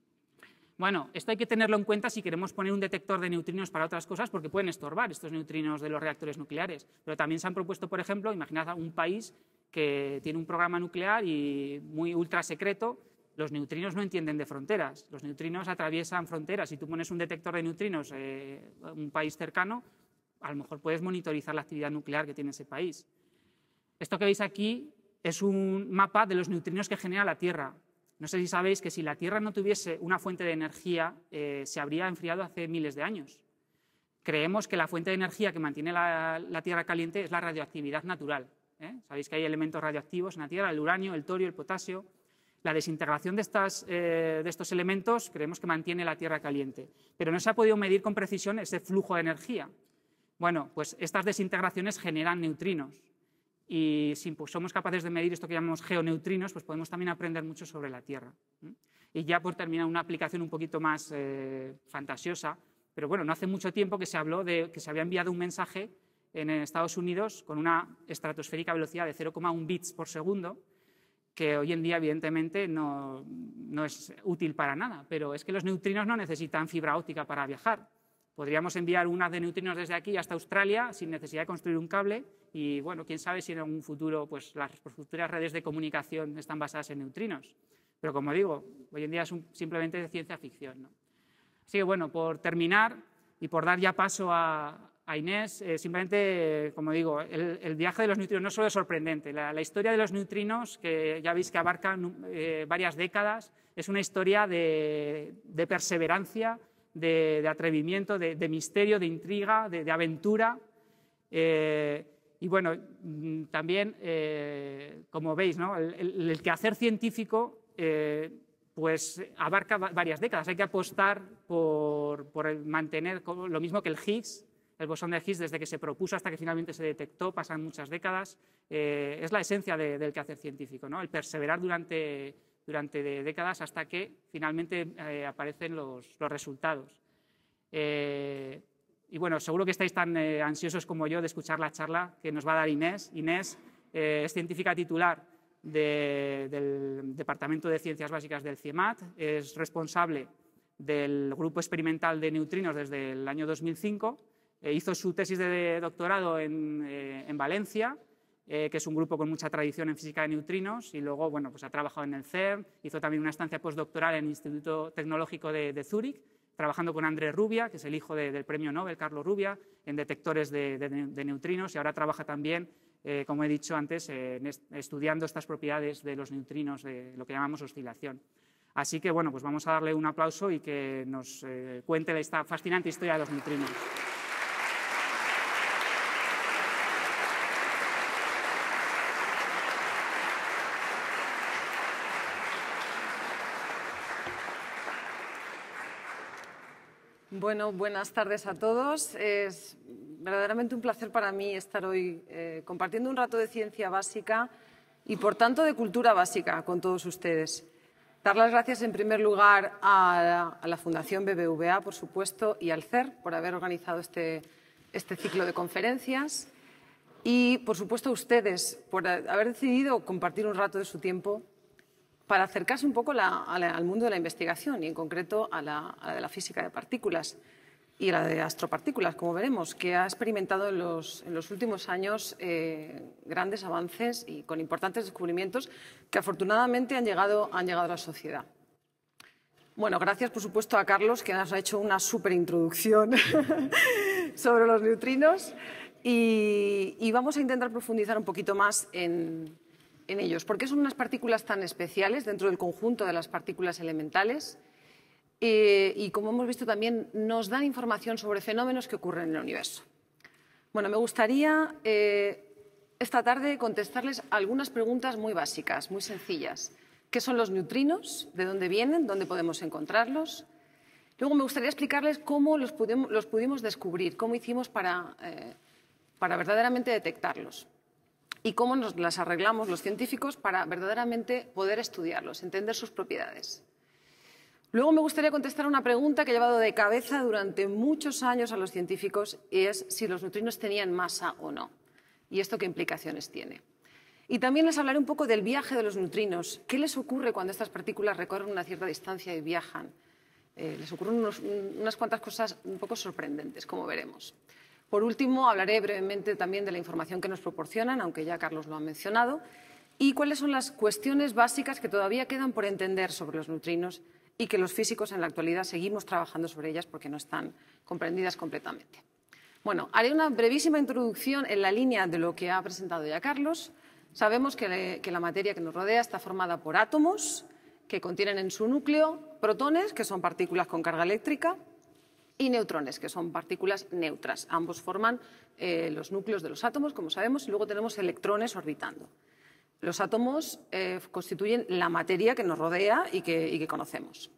Bueno, esto hay que tenerlo en cuenta si queremos poner un detector de neutrinos para otras cosas, porque pueden estorbar estos neutrinos de los reactores nucleares. Pero también se han propuesto, por ejemplo, imaginad un país que tiene un programa nuclear y muy ultra secreto. Los neutrinos no entienden de fronteras, los neutrinos atraviesan fronteras. Si tú pones un detector de neutrinos en eh, un país cercano, a lo mejor puedes monitorizar la actividad nuclear que tiene ese país. Esto que veis aquí es un mapa de los neutrinos que genera la Tierra. No sé si sabéis que si la Tierra no tuviese una fuente de energía, eh, se habría enfriado hace miles de años. Creemos que la fuente de energía que mantiene la, la Tierra caliente es la radioactividad natural, ¿eh? Sabéis que hay elementos radioactivos en la Tierra, el uranio, el torio, el potasio. La desintegración de, estas, eh, de estos elementos creemos que mantiene la Tierra caliente, pero no se ha podido medir con precisión ese flujo de energía. Bueno, pues estas desintegraciones generan neutrinos y si pues, somos capaces de medir esto que llamamos geoneutrinos, pues podemos también aprender mucho sobre la Tierra. Y ya por terminar, una aplicación un poquito más eh, fantasiosa, pero bueno, no hace mucho tiempo que se habló de que se había enviado un mensaje en Estados Unidos con una estratosférica velocidad de cero coma uno bits por segundo, que hoy en día evidentemente no, no es útil para nada, pero es que los neutrinos no necesitan fibra óptica para viajar. Podríamos enviar un haz de neutrinos desde aquí hasta Australia sin necesidad de construir un cable y, bueno, quién sabe si en un futuro pues, las futuras redes de comunicación están basadas en neutrinos. Pero, como digo, hoy en día es un, simplemente de ciencia ficción, ¿no? Así que, bueno, por terminar y por dar ya paso a, a Inés. Eh, simplemente, eh, como digo, el, el viaje de los neutrinos no solo es sorprendente. La, la historia de los neutrinos, que ya veis que abarca eh, varias décadas, es una historia de, de perseverancia, de, de atrevimiento, de, de misterio, de intriga, de, de aventura. Eh, y bueno, también, eh, como veis, ¿no? el, el, el quehacer científico eh, pues abarca varias décadas. Hay que apostar por, por el mantener lo mismo que el Higgs, el bosón de Higgs, desde que se propuso hasta que finalmente se detectó, pasan muchas décadas. Eh, es la esencia de, del quehacer científico, ¿no? El perseverar durante, durante de décadas hasta que finalmente eh, aparecen los, los resultados. Eh, y bueno, seguro que estáis tan eh, ansiosos como yo de escuchar la charla que nos va a dar Inés. Inés eh, es científica titular de, del Departamento de Ciencias Básicas del CIEMAT, es responsable del grupo experimental de neutrinos desde el año dos mil cinco, eh, hizo su tesis de doctorado en, eh, en Valencia, eh, que es un grupo con mucha tradición en física de neutrinos, y luego bueno, pues ha trabajado en el CERN, hizo también una estancia postdoctoral en el Instituto Tecnológico de, de Zúrich, trabajando con Andrés Rubia, que es el hijo de, del premio Nobel, Carlos Rubia, en detectores de, de, de neutrinos, y ahora trabaja también, eh, como he dicho antes, eh, estudiando estas propiedades de los neutrinos, de lo que llamamos oscilación. Así que, bueno, pues vamos a darle un aplauso y que nos eh, cuente esta fascinante historia de los neutrinos. Bueno, buenas tardes a todos. Es verdaderamente un placer para mí estar hoy eh, compartiendo un rato de ciencia básica y, por tanto, de cultura básica con todos ustedes. Dar las gracias, en primer lugar, a la, a la Fundación B B V A, por supuesto, y al CERN por haber organizado este, este ciclo de conferencias y, por supuesto, a ustedes por haber decidido compartir un rato de su tiempo para acercarse un poco la, a la, al mundo de la investigación y, en concreto, a la, a la de la física de partículas y la de astropartículas, como veremos, que ha experimentado en los, en los últimos años eh, grandes avances y con importantes descubrimientos que, afortunadamente, han llegado, han llegado a la sociedad. Bueno, gracias, por supuesto, a Carlos, que nos ha hecho una súper introducción sobre los neutrinos y, y vamos a intentar profundizar un poquito más en en ellos. ¿Por qué son unas partículas tan especiales dentro del conjunto de las partículas elementales? Eh, y, como hemos visto también, nos dan información sobre fenómenos que ocurren en el universo. Bueno, me gustaría eh, esta tarde contestarles algunas preguntas muy básicas, muy sencillas. ¿Qué son los neutrinos? ¿De dónde vienen? ¿Dónde podemos encontrarlos? Luego me gustaría explicarles cómo los pudimos, los pudimos descubrir, cómo hicimos para, eh, para verdaderamente detectarlos. Y cómo nos las arreglamos los científicos para verdaderamente poder estudiarlos, entender sus propiedades. Luego me gustaría contestar una pregunta que he llevado de cabeza durante muchos años a los científicos, y es si los neutrinos tenían masa o no, y esto qué implicaciones tiene. Y también les hablaré un poco del viaje de los neutrinos. ¿Qué les ocurre cuando estas partículas recorren una cierta distancia y viajan? Eh, les ocurren unos, unas cuantas cosas un poco sorprendentes, como veremos. Por último, hablaré brevemente también de la información que nos proporcionan, aunque ya Carlos lo ha mencionado, y cuáles son las cuestiones básicas que todavía quedan por entender sobre los neutrinos y que los físicos en la actualidad seguimos trabajando sobre ellas porque no están comprendidas completamente. Bueno, haré una brevísima introducción en la línea de lo que ha presentado ya Carlos. Sabemos que, que la materia que nos rodea está formada por átomos que contienen en su núcleo protones, que son partículas con carga eléctrica, y neutrones, que son partículas neutras. Ambos forman eh, los núcleos de los átomos, como sabemos, y luego tenemos electrones orbitando. Los átomos eh, constituyen la materia que nos rodea y que, y que conocemos.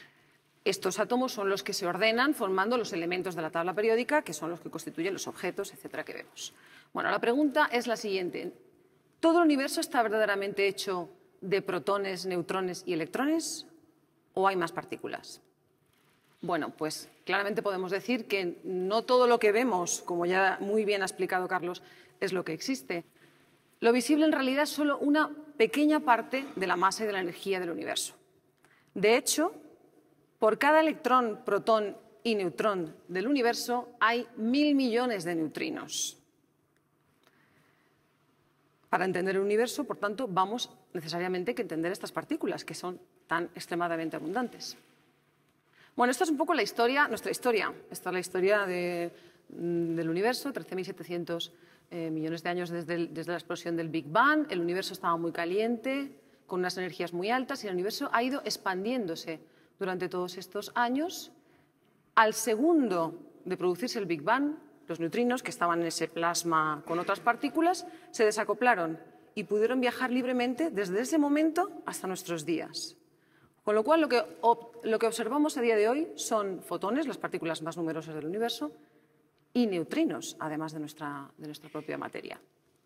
Estos átomos son los que se ordenan formando los elementos de la tabla periódica, que son los que constituyen los objetos, etcétera, que vemos. Bueno, la pregunta es la siguiente. ¿Todo el universo está verdaderamente hecho de protones, neutrones y electrones? ¿O hay más partículas? Bueno, pues claramente podemos decir que no todo lo que vemos, como ya muy bien ha explicado Carlos, es lo que existe. Lo visible en realidad es solo una pequeña parte de la masa y de la energía del universo. De hecho, por cada electrón, protón y neutrón del universo hay mil millones de neutrinos. Para entender el universo, por tanto, vamos necesariamente a entender estas partículas, que son tan extremadamente abundantes. Bueno, esta es un poco la historia, nuestra historia. Esta es la historia de, del universo, trece mil setecientos eh, millones de años desde, el, desde la explosión del Big Bang. El universo estaba muy caliente, con unas energías muy altas, y el universo ha ido expandiéndose durante todos estos años. Al segundo de producirse el Big Bang, los neutrinos, que estaban en ese plasma con otras partículas, se desacoplaron y pudieron viajar libremente desde ese momento hasta nuestros días. Con lo cual, lo que, lo que observamos a día de hoy son fotones, las partículas más numerosas del universo, y neutrinos, además de nuestra, de nuestra propia materia.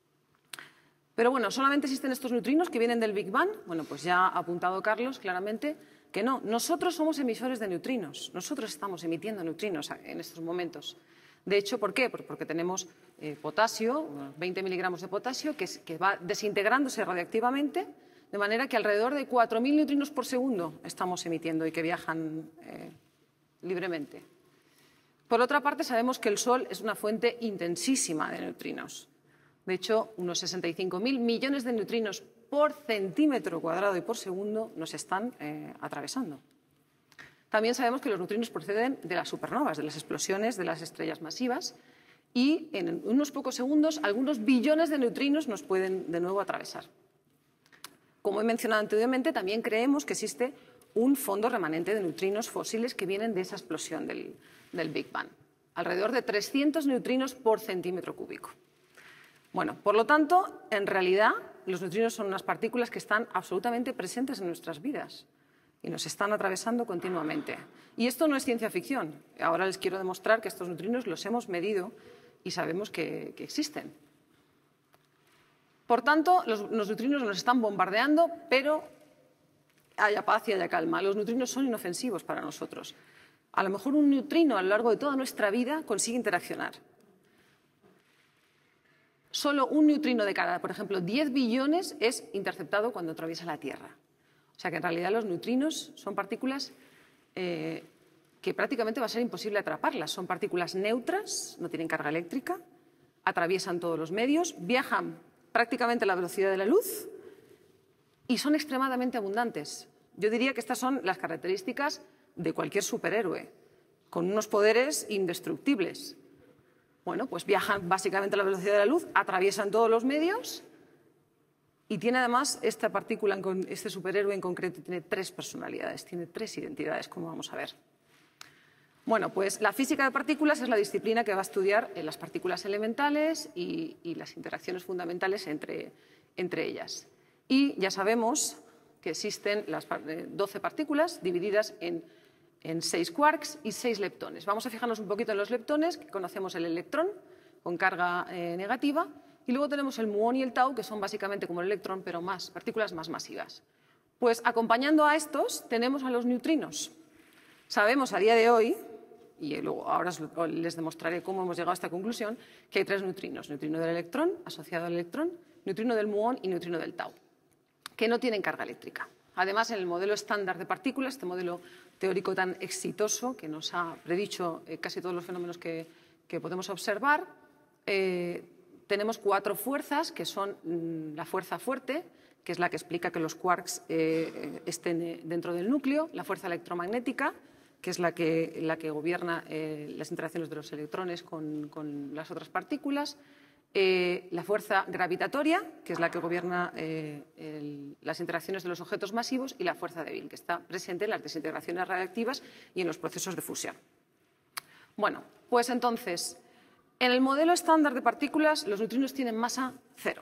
Pero bueno, ¿solamente existen estos neutrinos que vienen del Big Bang? Bueno, pues ya ha apuntado Carlos claramente que no. Nosotros somos emisores de neutrinos. Nosotros estamos emitiendo neutrinos en estos momentos. De hecho, ¿por qué? Porque tenemos eh, potasio, veinte miligramos de potasio, que, es, que va desintegrándose radiactivamente, de manera que alrededor de cuatro mil neutrinos por segundo estamos emitiendo y que viajan eh, libremente. Por otra parte, sabemos que el Sol es una fuente intensísima de neutrinos. De hecho, unos sesenta y cinco mil millones de neutrinos por centímetro cuadrado y por segundo nos están eh, atravesando. También sabemos que los neutrinos proceden de las supernovas, de las explosiones de las estrellas masivas, y en unos pocos segundos algunos billones de neutrinos nos pueden de nuevo atravesar. Como he mencionado anteriormente, también creemos que existe un fondo remanente de neutrinos fósiles que vienen de esa explosión del, del Big Bang. Alrededor de trescientos neutrinos por centímetro cúbico. Bueno, por lo tanto, en realidad, los neutrinos son unas partículas que están absolutamente presentes en nuestras vidas y nos están atravesando continuamente. Y esto no es ciencia ficción. Ahora les quiero demostrar que estos neutrinos los hemos medido y sabemos que, que existen. Por tanto, los, los neutrinos nos están bombardeando, pero haya paz y haya calma. Los neutrinos son inofensivos para nosotros. A lo mejor un neutrino a lo largo de toda nuestra vida consigue interaccionar. Solo un neutrino de cada, por ejemplo, diez billones es interceptado cuando atraviesa la Tierra. O sea que en realidad los neutrinos son partículas eh, que prácticamente va a ser imposible atraparlas. Son partículas neutras, no tienen carga eléctrica, atraviesan todos los medios, viajan prácticamente a la velocidad de la luz y son extremadamente abundantes. Yo diría que estas son las características de cualquier superhéroe, con unos poderes indestructibles. Bueno, pues viajan básicamente a la velocidad de la luz, atraviesan todos los medios y tiene además esta partícula, este superhéroe en concreto, tiene tres personalidades, tiene tres identidades, como vamos a ver. Bueno, pues la física de partículas es la disciplina que va a estudiar las partículas elementales y, y las interacciones fundamentales entre, entre ellas. Y ya sabemos que existen las doce partículas divididas en en seis quarks y seis leptones. Vamos a fijarnos un poquito en los leptones, que conocemos el electrón con carga eh, negativa, y luego tenemos el muón y el tau, que son básicamente como el electrón, pero más, partículas más masivas. Pues acompañando a estos tenemos a los neutrinos. Sabemos a día de hoy, y luego ahora les demostraré cómo hemos llegado a esta conclusión, que hay tres neutrinos. Neutrino del electrón, asociado al electrón, neutrino del muón y neutrino del tau, que no tienen carga eléctrica. Además, en el modelo estándar de partículas, este modelo teórico tan exitoso que nos ha predicho eh, casi todos los fenómenos que, que podemos observar, eh, tenemos cuatro fuerzas, que son mmm, la fuerza fuerte, que es la que explica que los quarks eh, estén dentro del núcleo, la fuerza electromagnética, que es la que, la que gobierna eh, las interacciones de los electrones con, con las otras partículas, Eh, la fuerza gravitatoria, que es la que gobierna eh, el, las interacciones de los objetos masivos, y la fuerza débil, que está presente en las desintegraciones radiactivas y en los procesos de fusión. Bueno, pues entonces, en el modelo estándar de partículas, los neutrinos tienen masa cero.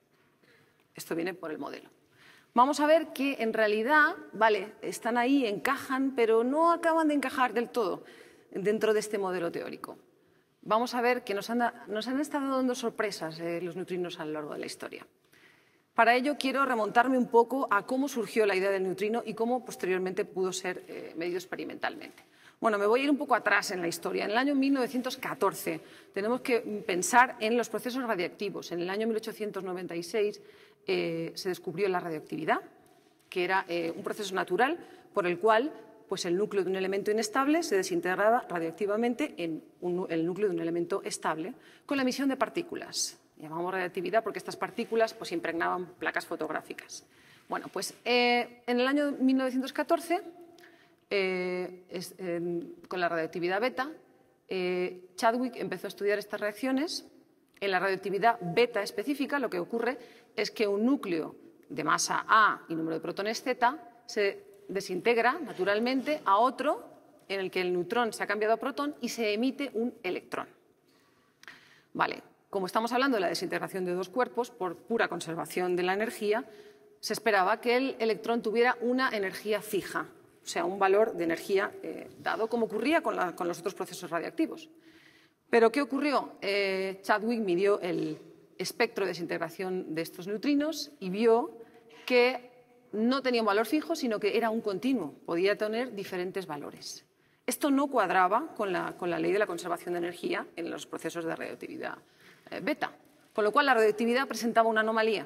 Esto viene por el modelo. Vamos a ver que en realidad, vale, están ahí, encajan, pero no acaban de encajar del todo dentro de este modelo teórico. Vamos a ver que nos han, nos han estado dando sorpresas eh, los neutrinos a lo largo de la historia. Para ello quiero remontarme un poco a cómo surgió la idea del neutrino y cómo posteriormente pudo ser eh, medido experimentalmente. Bueno, me voy a ir un poco atrás en la historia. En el año mil novecientos catorce tenemos que pensar en los procesos radiactivos. En el año mil ochocientos noventa y seis eh, se descubrió la radioactividad, que era eh, un proceso natural por el cual pues el núcleo de un elemento inestable se desintegraba radioactivamente en un, el núcleo de un elemento estable con la emisión de partículas. Llamamos radioactividad porque estas partículas pues, impregnaban placas fotográficas. Bueno, pues eh, en el año mil novecientos catorce, eh, es, eh, con la radioactividad beta, eh, Chadwick empezó a estudiar estas reacciones. En la radioactividad beta específica lo que ocurre es que un núcleo de masa A y número de protones Z se desintegra naturalmente a otro en el que el neutrón se ha cambiado a protón y se emite un electrón. Vale, como estamos hablando de la desintegración de dos cuerpos, por pura conservación de la energía, se esperaba que el electrón tuviera una energía fija, o sea, un valor de energía eh, dado, como ocurría con, la, con los otros procesos radiactivos. Pero ¿qué ocurrió? Eh, Chadwick midió el espectro de desintegración de estos neutrinos y vio que no tenía un valor fijo, sino que era un continuo, podía tener diferentes valores. Esto no cuadraba con la, con la ley de la conservación de energía en los procesos de radioactividad eh, beta, con lo cual la radioactividad presentaba una anomalía.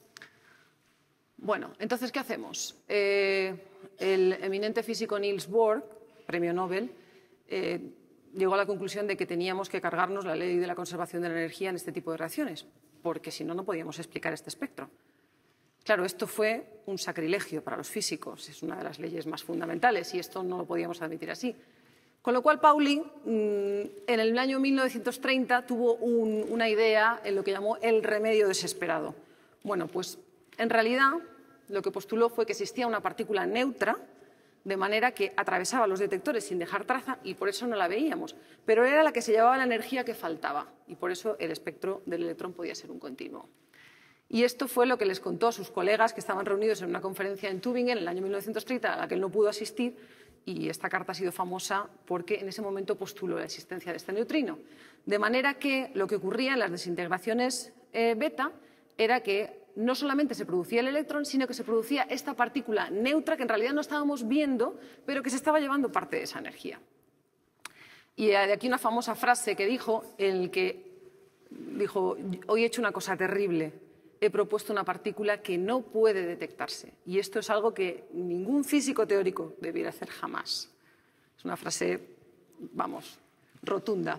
Bueno, entonces, ¿qué hacemos? Eh, el eminente físico Niels Bohr, premio Nobel, eh, llegó a la conclusión de que teníamos que cargarnos la ley de la conservación de la energía en este tipo de reacciones, porque si no, no podíamos explicar este espectro. Claro, esto fue un sacrilegio para los físicos, es una de las leyes más fundamentales y esto no lo podíamos admitir así. Con lo cual, Pauli, en el año mil novecientos treinta, tuvo un, una idea en lo que llamó el remedio desesperado. Bueno, pues en realidad lo que postuló fue que existía una partícula neutra, de manera que atravesaba los detectores sin dejar traza y por eso no la veíamos, pero era la que se llevaba la energía que faltaba y por eso el espectro del electrón podía ser un continuo. Y esto fue lo que les contó a sus colegas que estaban reunidos en una conferencia en Tübingen en el año mil novecientos treinta, a la que él no pudo asistir, y esta carta ha sido famosa porque en ese momento postuló la existencia de este neutrino. De manera que lo que ocurría en las desintegraciones eh, beta era que no solamente se producía el electrón, sino que se producía esta partícula neutra que en realidad no estábamos viendo, pero que se estaba llevando parte de esa energía. Y de aquí una famosa frase que dijo, en el que dijo, hoy he hecho una cosa terrible, he propuesto una partícula que no puede detectarse. Y esto es algo que ningún físico teórico debiera hacer jamás. Es una frase, vamos, rotunda.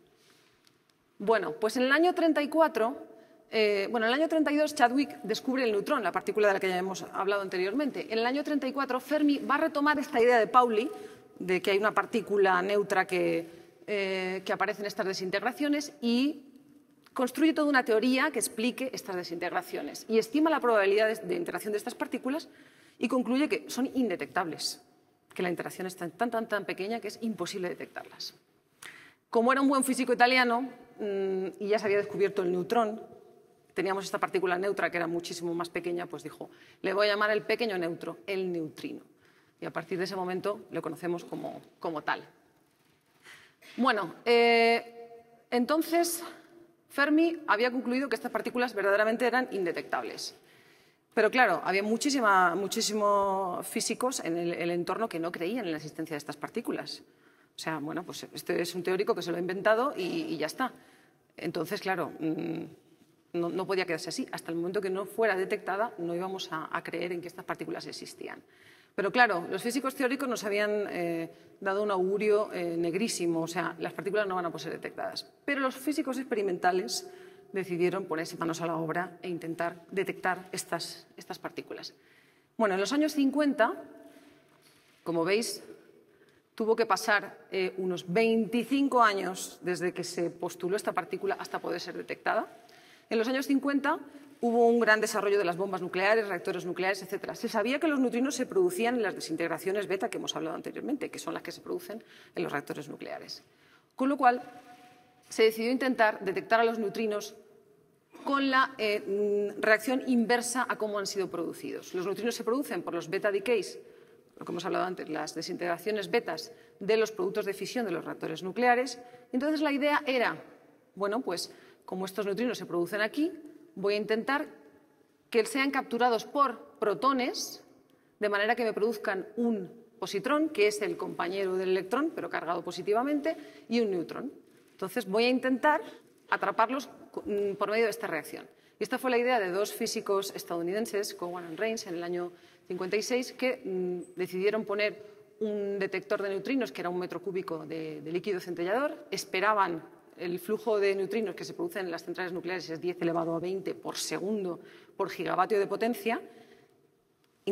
Bueno, pues en el año treinta y cuatro... Eh, bueno, en el año treinta y dos Chadwick descubre el neutrón, la partícula de la que ya hemos hablado anteriormente. En el año treinta y cuatro Fermi va a retomar esta idea de Pauli, de que hay una partícula neutra que, eh, que aparece en estas desintegraciones y construye toda una teoría que explique estas desintegraciones y estima la probabilidad de, de interacción de estas partículas y concluye que son indetectables, que la interacción es tan, tan, tan, tan pequeña que es imposible detectarlas. Como era un buen físico italiano mmm, y ya se había descubierto el neutrón, teníamos esta partícula neutra que era muchísimo más pequeña, pues dijo, le voy a llamar el pequeño neutro, el neutrino. Y a partir de ese momento lo conocemos como, como tal. Bueno, eh, entonces Fermi había concluido que estas partículas verdaderamente eran indetectables. Pero claro, había muchísima, muchísimos físicos en el, el entorno que no creían en la existencia de estas partículas. O sea, bueno, pues este es un teórico que se lo ha inventado y, y ya está. Entonces, claro, mmm, No, no podía quedarse así. Hasta el momento que no fuera detectada, no íbamos a, a creer en que estas partículas existían. Pero claro, los físicos teóricos nos habían eh, dado un augurio eh, negrísimo, o sea, las partículas no van a poder ser detectadas. Pero los físicos experimentales decidieron ponerse manos a la obra e intentar detectar estas, estas partículas. Bueno, en los años cincuenta, como veis, tuvo que pasar eh, unos veinticinco años desde que se postuló esta partícula hasta poder ser detectada. En los años cincuenta hubo un gran desarrollo de las bombas nucleares, reactores nucleares, etcétera. Se sabía que los neutrinos se producían en las desintegraciones beta que hemos hablado anteriormente, que son las que se producen en los reactores nucleares. Con lo cual, se decidió intentar detectar a los neutrinos con la eh, reacción inversa a cómo han sido producidos. Los neutrinos se producen por los beta decays, lo que hemos hablado antes, las desintegraciones betas de los productos de fisión de los reactores nucleares. Entonces, la idea era, bueno, pues como estos neutrinos se producen aquí, voy a intentar que sean capturados por protones, de manera que me produzcan un positrón, que es el compañero del electrón, pero cargado positivamente, y un neutrón. Entonces voy a intentar atraparlos por medio de esta reacción. Y esta fue la idea de dos físicos estadounidenses, Cowan y Raines, en el año cincuenta y seis, que mmm, decidieron poner un detector de neutrinos, que era un metro cúbico de, de líquido centellador, esperaban. El flujo de neutrinos que se produce en las centrales nucleares es diez elevado a veinte por segundo por gigavatio de potencia.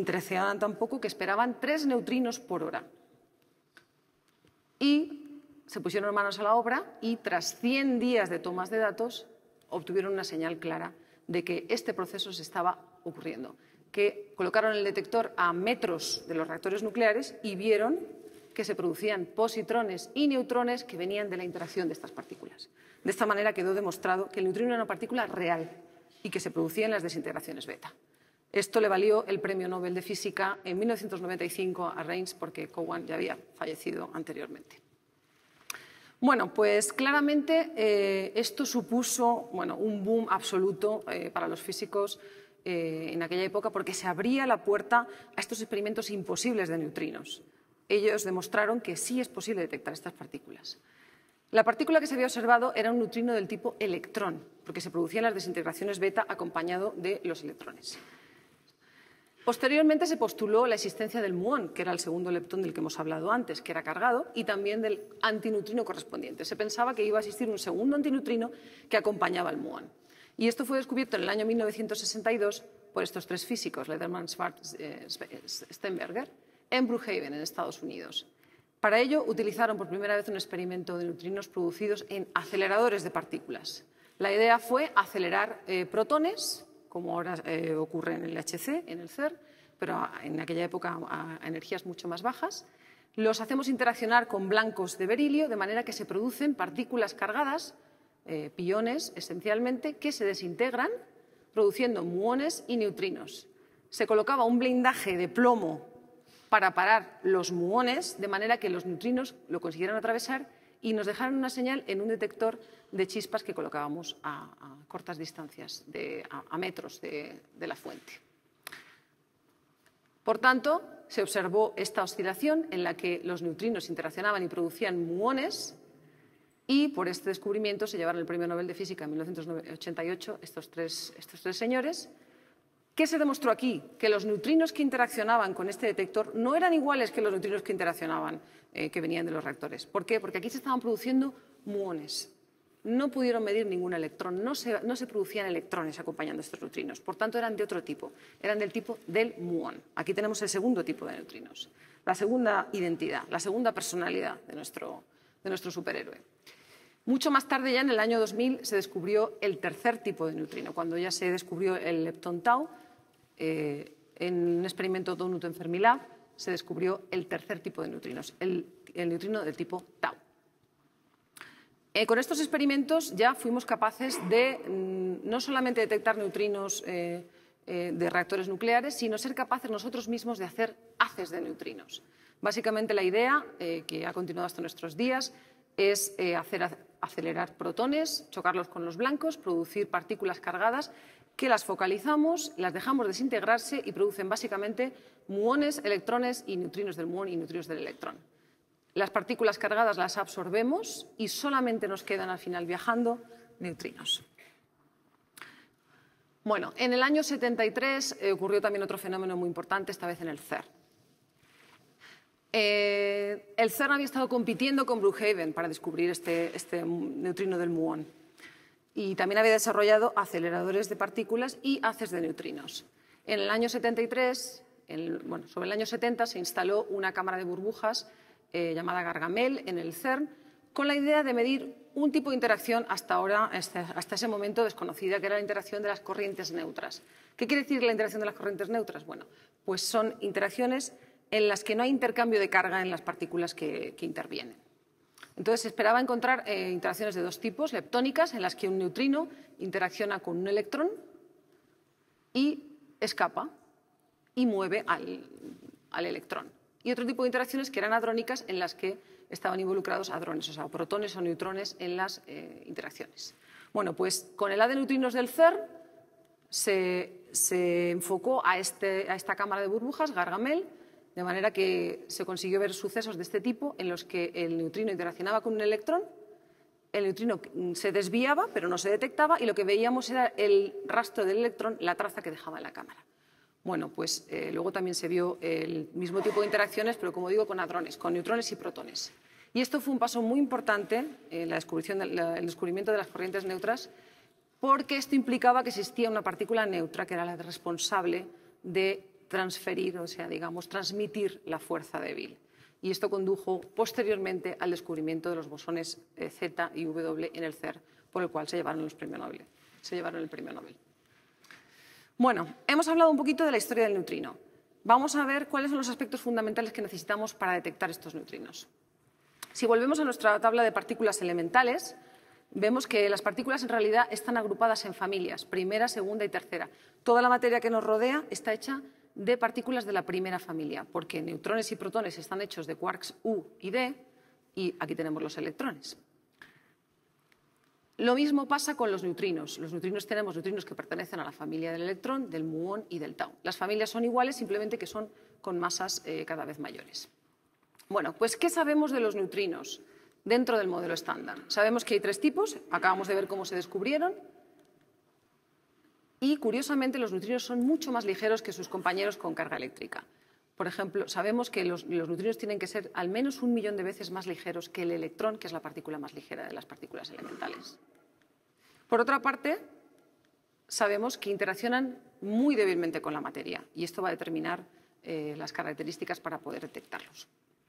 Interaccionaban tan poco que esperaban tres neutrinos por hora. Y se pusieron manos a la obra y tras cien días de tomas de datos obtuvieron una señal clara de que este proceso se estaba ocurriendo, que colocaron el detector a metros de los reactores nucleares y vieron que se producían positrones y neutrones que venían de la interacción de estas partículas. De esta manera quedó demostrado que el neutrino era una partícula real y que se producía en las desintegraciones beta. Esto le valió el Premio Nobel de Física en mil novecientos noventa y cinco a Reines porque Cowan ya había fallecido anteriormente. Bueno, pues claramente eh, esto supuso bueno, un boom absoluto eh, para los físicos eh, en aquella época porque se abría la puerta a estos experimentos imposibles de neutrinos. Ellos demostraron que sí es posible detectar estas partículas. La partícula que se había observado era un neutrino del tipo electrón, porque se producían las desintegraciones beta acompañado de los electrones. Posteriormente se postuló la existencia del muón, que era el segundo leptón del que hemos hablado antes, que era cargado, y también del antineutrino correspondiente. Se pensaba que iba a existir un segundo antineutrino que acompañaba al muón. Y esto fue descubierto en el año mil novecientos sesenta y dos por estos tres físicos, Lederman, Schwarz y eh, Sternberger, en Brookhaven, en Estados Unidos. Para ello utilizaron por primera vez un experimento de neutrinos producidos en aceleradores de partículas. La idea fue acelerar eh, protones, como ahora eh, ocurre en el L H C, en el C E R, pero en aquella época a, a energías mucho más bajas. Los hacemos interaccionar con blancos de berilio, de manera que se producen partículas cargadas, eh, piones esencialmente, que se desintegran, produciendo muones y neutrinos. Se colocaba un blindaje de plomo para parar los muones, de manera que los neutrinos lo consiguieran atravesar y nos dejaron una señal en un detector de chispas que colocábamos a, a cortas distancias, de, a, a metros de, de la fuente. Por tanto, se observó esta oscilación en la que los neutrinos interaccionaban y producían muones, y por este descubrimiento se llevaron el Premio Nobel de Física en mil novecientos ochenta y ocho estos tres, estos tres señores. ¿Qué se demostró aquí? Que los neutrinos que interaccionaban con este detector no eran iguales que los neutrinos que interaccionaban, eh, que venían de los reactores. ¿Por qué? Porque aquí se estaban produciendo muones. No pudieron medir ningún electrón, no se, no se producían electrones acompañando estos neutrinos. Por tanto, eran de otro tipo, eran del tipo del muón. Aquí tenemos el segundo tipo de neutrinos, la segunda identidad, la segunda personalidad de nuestro, de nuestro superhéroe. Mucho más tarde, ya en el año dos mil, se descubrió el tercer tipo de neutrino, cuando ya se descubrió el leptón tau. Eh, en un experimento Donut en Fermilab se descubrió el tercer tipo de neutrinos, el, el neutrino del tipo tau. Eh, con estos experimentos ya fuimos capaces de mm, no solamente detectar neutrinos eh, eh, de reactores nucleares, sino ser capaces nosotros mismos de hacer haces de neutrinos. Básicamente la idea, eh, que ha continuado hasta nuestros días, es eh, hacer acelerar protones, chocarlos con los blancos, producir partículas cargadas que las focalizamos, las dejamos desintegrarse y producen básicamente muones, electrones y neutrinos del muón y neutrinos del electrón. Las partículas cargadas las absorbemos y solamente nos quedan al final viajando neutrinos. Bueno, en el año setenta y tres eh, ocurrió también otro fenómeno muy importante, esta vez en el C E R. Eh, el C E R había estado compitiendo con Brookhaven para descubrir este, este neutrino del muón. Y también había desarrollado aceleradores de partículas y haces de neutrinos. En el año setenta y tres, el, bueno, sobre el año setenta, se instaló una cámara de burbujas eh, llamada Gargamel en el CERN, con la idea de medir un tipo de interacción hasta ahora, hasta, hasta ese momento desconocida, que era la interacción de las corrientes neutras. ¿Qué quiere decir la interacción de las corrientes neutras? Bueno, pues son interacciones en las que no hay intercambio de carga en las partículas que, que intervienen. Entonces se esperaba encontrar eh, interacciones de dos tipos, leptónicas, en las que un neutrino interacciona con un electrón y escapa y mueve al, al electrón. Y otro tipo de interacciones que eran hadrónicas, en las que estaban involucrados hadrones, o sea, protones o neutrones en las eh, interacciones. Bueno, pues con el haz de neutrinos del C E R se, se enfocó a, este, a esta cámara de burbujas, Gargamel, de manera que se consiguió ver sucesos de este tipo en los que el neutrino interaccionaba con un electrón, el neutrino se desviaba pero no se detectaba y lo que veíamos era el rastro del electrón, la traza que dejaba en la cámara. Bueno, pues eh, luego también se vio el mismo tipo de interacciones, pero como digo, con hadrones, con neutrones y protones. Y esto fue un paso muy importante en la descubrición de, la, el descubrimiento de las corrientes neutras, porque esto implicaba que existía una partícula neutra que era la responsable de transferir, o sea, digamos, transmitir la fuerza débil. y esto condujo posteriormente al descubrimiento de los bosones Z y W en el C E R, por el cual se llevaron, los premios Nobel. se llevaron el premio Nobel. Bueno, hemos hablado un poquito de la historia del neutrino. Vamos a ver cuáles son los aspectos fundamentales que necesitamos para detectar estos neutrinos. Si volvemos a nuestra tabla de partículas elementales, vemos que las partículas en realidad están agrupadas en familias, primera, segunda y tercera. Toda la materia que nos rodea está hecha de partículas de la primera familia, porque neutrones y protones están hechos de quarks U y D, y aquí tenemos los electrones. Lo mismo pasa con los neutrinos. Los neutrinos tenemos neutrinos que pertenecen a la familia del electrón, del muón y del tau. Las familias son iguales, simplemente que son con masas eh, cada vez mayores. Bueno, pues ¿qué sabemos de los neutrinos dentro del modelo estándar? Sabemos que hay tres tipos, acabamos de ver cómo se descubrieron, y curiosamente los neutrinos son mucho más ligeros que sus compañeros con carga eléctrica. Por ejemplo, sabemos que los, los neutrinos tienen que ser al menos un millón de veces más ligeros que el electrón, que es la partícula más ligera de las partículas elementales. Por otra parte, sabemos que interaccionan muy débilmente con la materia, y esto va a determinar eh, las características para poder detectarlos.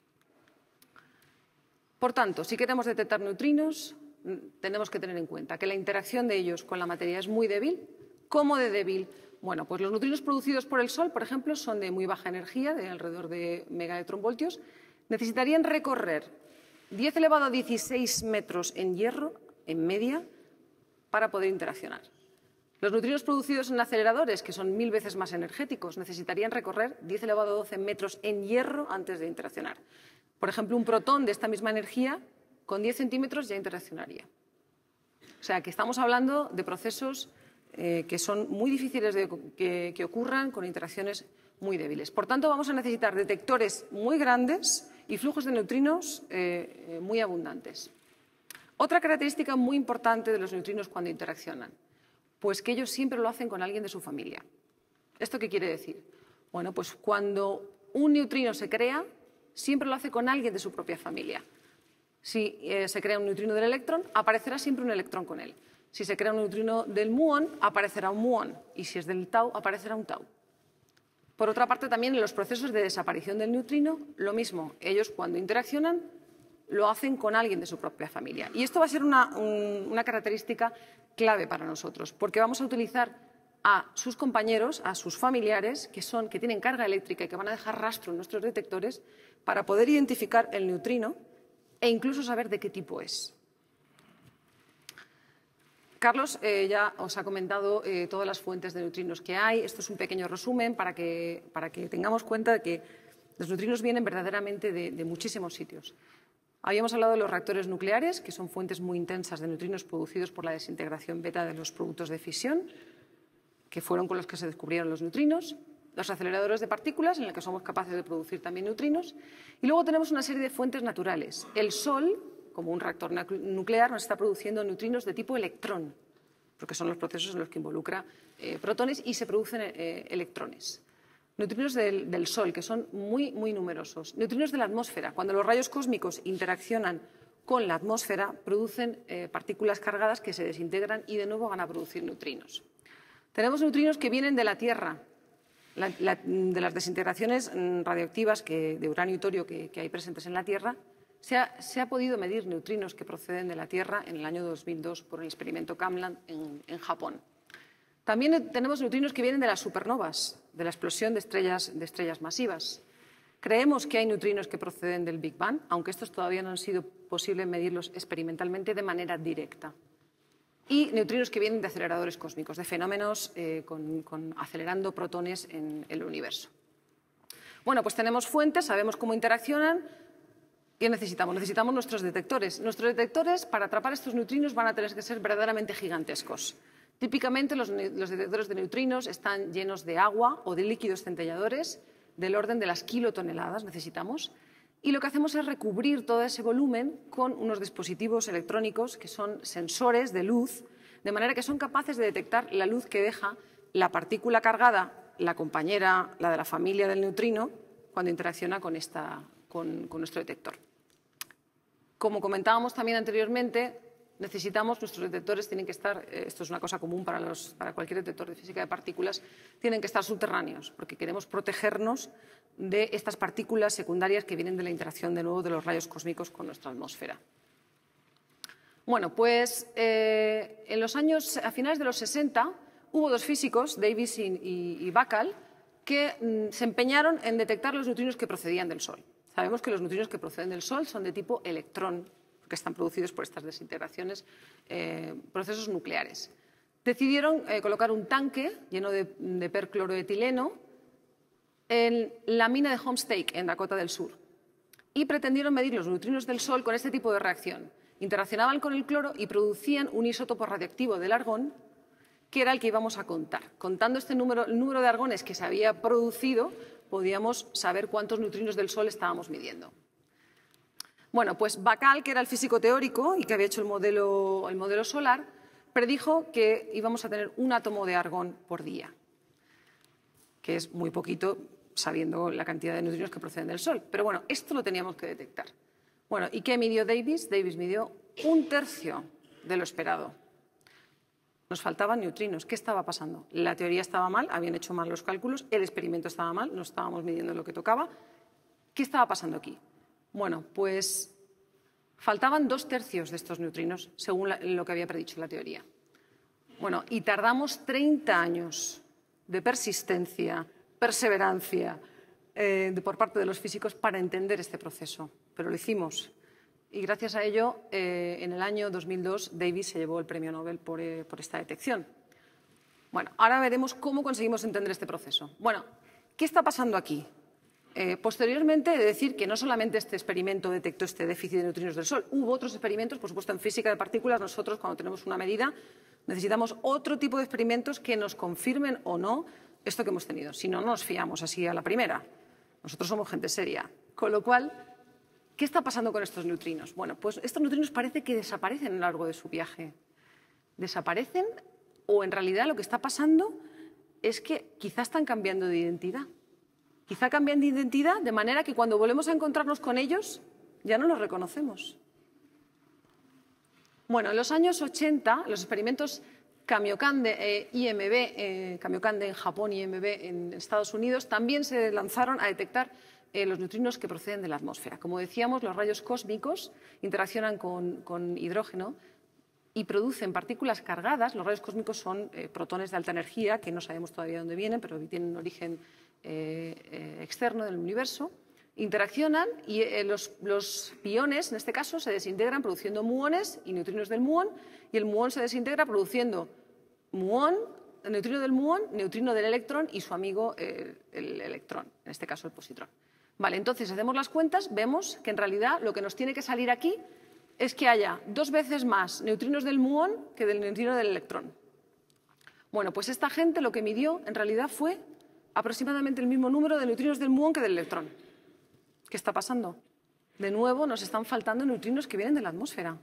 Por tanto, si queremos detectar neutrinos, tenemos que tener en cuenta que la interacción de ellos con la materia es muy débil. ¿Cómo de débil? Bueno, pues los neutrinos producidos por el Sol, por ejemplo, son de muy baja energía, de alrededor de megaelectronvoltios. Necesitarían recorrer diez elevado a dieciséis metros en hierro, en media, para poder interaccionar. Los neutrinos producidos en aceleradores, que son mil veces más energéticos, necesitarían recorrer diez elevado a doce metros en hierro antes de interaccionar. Por ejemplo, un protón de esta misma energía, con diez centímetros ya interaccionaría. O sea, que estamos hablando de procesos eh, que son muy difíciles de que, que ocurran con interacciones muy débiles. Por tanto, vamos a necesitar detectores muy grandes y flujos de neutrinos eh, eh, muy abundantes. Otra característica muy importante de los neutrinos cuando interaccionan, pues que ellos siempre lo hacen con alguien de su familia. ¿Esto qué quiere decir? Bueno, pues cuando un neutrino se crea, siempre lo hace con alguien de su propia familia. Si eh, se crea un neutrino del electrón, aparecerá siempre un electrón con él. Si se crea un neutrino del muón, aparecerá un muón. Y si es del tau, aparecerá un tau. Por otra parte, también en los procesos de desaparición del neutrino, lo mismo. Ellos, cuando interaccionan, lo hacen con alguien de su propia familia. Y esto va a ser una, un, una característica clave para nosotros, porque vamos a utilizar a sus compañeros, a sus familiares, que, son, que tienen carga eléctrica y que van a dejar rastro en nuestros detectores, para poder identificar el neutrino e incluso saber de qué tipo es. Carlos eh, ya os ha comentado eh, todas las fuentes de neutrinos que hay. Esto es un pequeño resumen para que, para que tengamos cuenta de que los neutrinos vienen verdaderamente de, de muchísimos sitios. Habíamos hablado de los reactores nucleares, que son fuentes muy intensas de neutrinos producidos por la desintegración beta de los productos de fisión, que fueron con los que se descubrieron los neutrinos. Los aceleradores de partículas, en los que somos capaces de producir también neutrinos. Y luego tenemos una serie de fuentes naturales. El Sol, como un reactor nuclear, nos está produciendo neutrinos de tipo electrón, porque son los procesos en los que involucra eh, protones y se producen eh, electrones. Neutrinos del, del Sol, que son muy, muy numerosos. Neutrinos de la atmósfera. Cuando los rayos cósmicos interaccionan con la atmósfera, producen eh, partículas cargadas que se desintegran y de nuevo van a producir neutrinos. Tenemos neutrinos que vienen de la Tierra. La, la, de las desintegraciones radioactivas que, de uranio y torio que, que hay presentes en la Tierra, se ha, se ha podido medir neutrinos que proceden de la Tierra en el año dos mil dos por el experimento Camland en, en Japón. También tenemos neutrinos que vienen de las supernovas, de la explosión de estrellas, de estrellas masivas. Creemos que hay neutrinos que proceden del Big Bang, aunque estos todavía no han sido posible medirlos experimentalmente de manera directa. Y neutrinos que vienen de aceleradores cósmicos, de fenómenos eh, con, con, acelerando protones en el universo. Bueno, pues tenemos fuentes, sabemos cómo interaccionan. ¿Qué necesitamos? Necesitamos nuestros detectores. Nuestros detectores, para atrapar estos neutrinos, van a tener que ser verdaderamente gigantescos. Típicamente, los, los detectores de neutrinos están llenos de agua o de líquidos centelladores del orden de las kilotoneladas, necesitamos. Y lo que hacemos es recubrir todo ese volumen con unos dispositivos electrónicos que son sensores de luz, de manera que son capaces de detectar la luz que deja la partícula cargada, la compañera, la de la familia del neutrino, cuando interacciona con, esta, con, con nuestro detector. Como comentábamos también anteriormente, necesitamos, nuestros detectores tienen que estar, eh, esto es una cosa común para, los, para cualquier detector de física de partículas, tienen que estar subterráneos, porque queremos protegernos de estas partículas secundarias que vienen de la interacción de nuevo de los rayos cósmicos con nuestra atmósfera. Bueno, pues eh, en los años, a finales de los sesenta, hubo dos físicos, Davis y, y, y Bacall, que mm, se empeñaron en detectar los neutrinos que procedían del Sol. Sabemos que los neutrinos que proceden del Sol son de tipo electrón, que están producidos por estas desintegraciones, eh, procesos nucleares. Decidieron eh, colocar un tanque lleno de, de percloroetileno en la mina de Homestake, en Dakota del Sur, y pretendieron medir los neutrinos del Sol con este tipo de reacción. Interaccionaban con el cloro y producían un isótopo radiactivo del argón, que era el que íbamos a contar. Contando este número, el número de argones que se había producido, podíamos saber cuántos neutrinos del Sol estábamos midiendo. Bueno, pues Bacall, que era el físico teórico y que había hecho el modelo, el modelo solar, predijo que íbamos a tener un átomo de argón por día, que es muy poquito sabiendo la cantidad de neutrinos que proceden del Sol. Pero bueno, esto lo teníamos que detectar. Bueno, ¿y qué midió Davis? Davis midió un tercio de lo esperado. Nos faltaban neutrinos. ¿Qué estaba pasando? La teoría estaba mal, habían hecho mal los cálculos, el experimento estaba mal, no estábamos midiendo lo que tocaba. ¿Qué estaba pasando aquí? Bueno, pues faltaban dos tercios de estos neutrinos, según la, lo que había predicho la teoría. Bueno, y tardamos treinta años de persistencia, perseverancia eh, de, por parte de los físicos para entender este proceso, pero lo hicimos. Y gracias a ello, eh, en el año dos mil dos, Davis se llevó el premio Nobel por, eh, por esta detección. Bueno, ahora veremos cómo conseguimos entender este proceso. Bueno, ¿qué está pasando aquí? Eh, posteriormente, he de decir que no solamente este experimento detectó este déficit de neutrinos del Sol, hubo otros experimentos, por supuesto, en física de partículas. Nosotros, cuando tenemos una medida, necesitamos otro tipo de experimentos que nos confirmen o no esto que hemos tenido. Si no, no nos fiamos así a la primera. Nosotros somos gente seria. Con lo cual, ¿qué está pasando con estos neutrinos? Bueno, pues estos neutrinos parece que desaparecen a lo largo de su viaje. Desaparecen o en realidad lo que está pasando es que quizá están cambiando de identidad. Quizá cambian de identidad de manera que cuando volvemos a encontrarnos con ellos ya no los reconocemos. Bueno, en los años ochenta, los experimentos Kamiokande e I M B, eh, Kamiokande en Japón y I M B en Estados Unidos, también se lanzaron a detectar eh, los neutrinos que proceden de la atmósfera. Como decíamos, los rayos cósmicos interaccionan con, con hidrógeno y producen partículas cargadas. Los rayos cósmicos son eh, protones de alta energía, que no sabemos todavía dónde vienen, pero tienen un origen eh, eh, externo del universo. Interaccionan y eh, los, los piones, en este caso, se desintegran produciendo muones y neutrinos del muón, y el muón se desintegra produciendo muón, neutrino del muón, neutrino del electrón y su amigo eh, el electrón, en este caso el positrón. Vale, entonces, si hacemos las cuentas, vemos que en realidad lo que nos tiene que salir aquí es que haya dos veces más neutrinos del muón que del neutrino del electrón. Bueno, pues esta gente lo que midió en realidad fue aproximadamente el mismo número de neutrinos del muón que del electrón. ¿Qué está pasando? De nuevo, nos están faltando neutrinos que vienen de la atmósfera.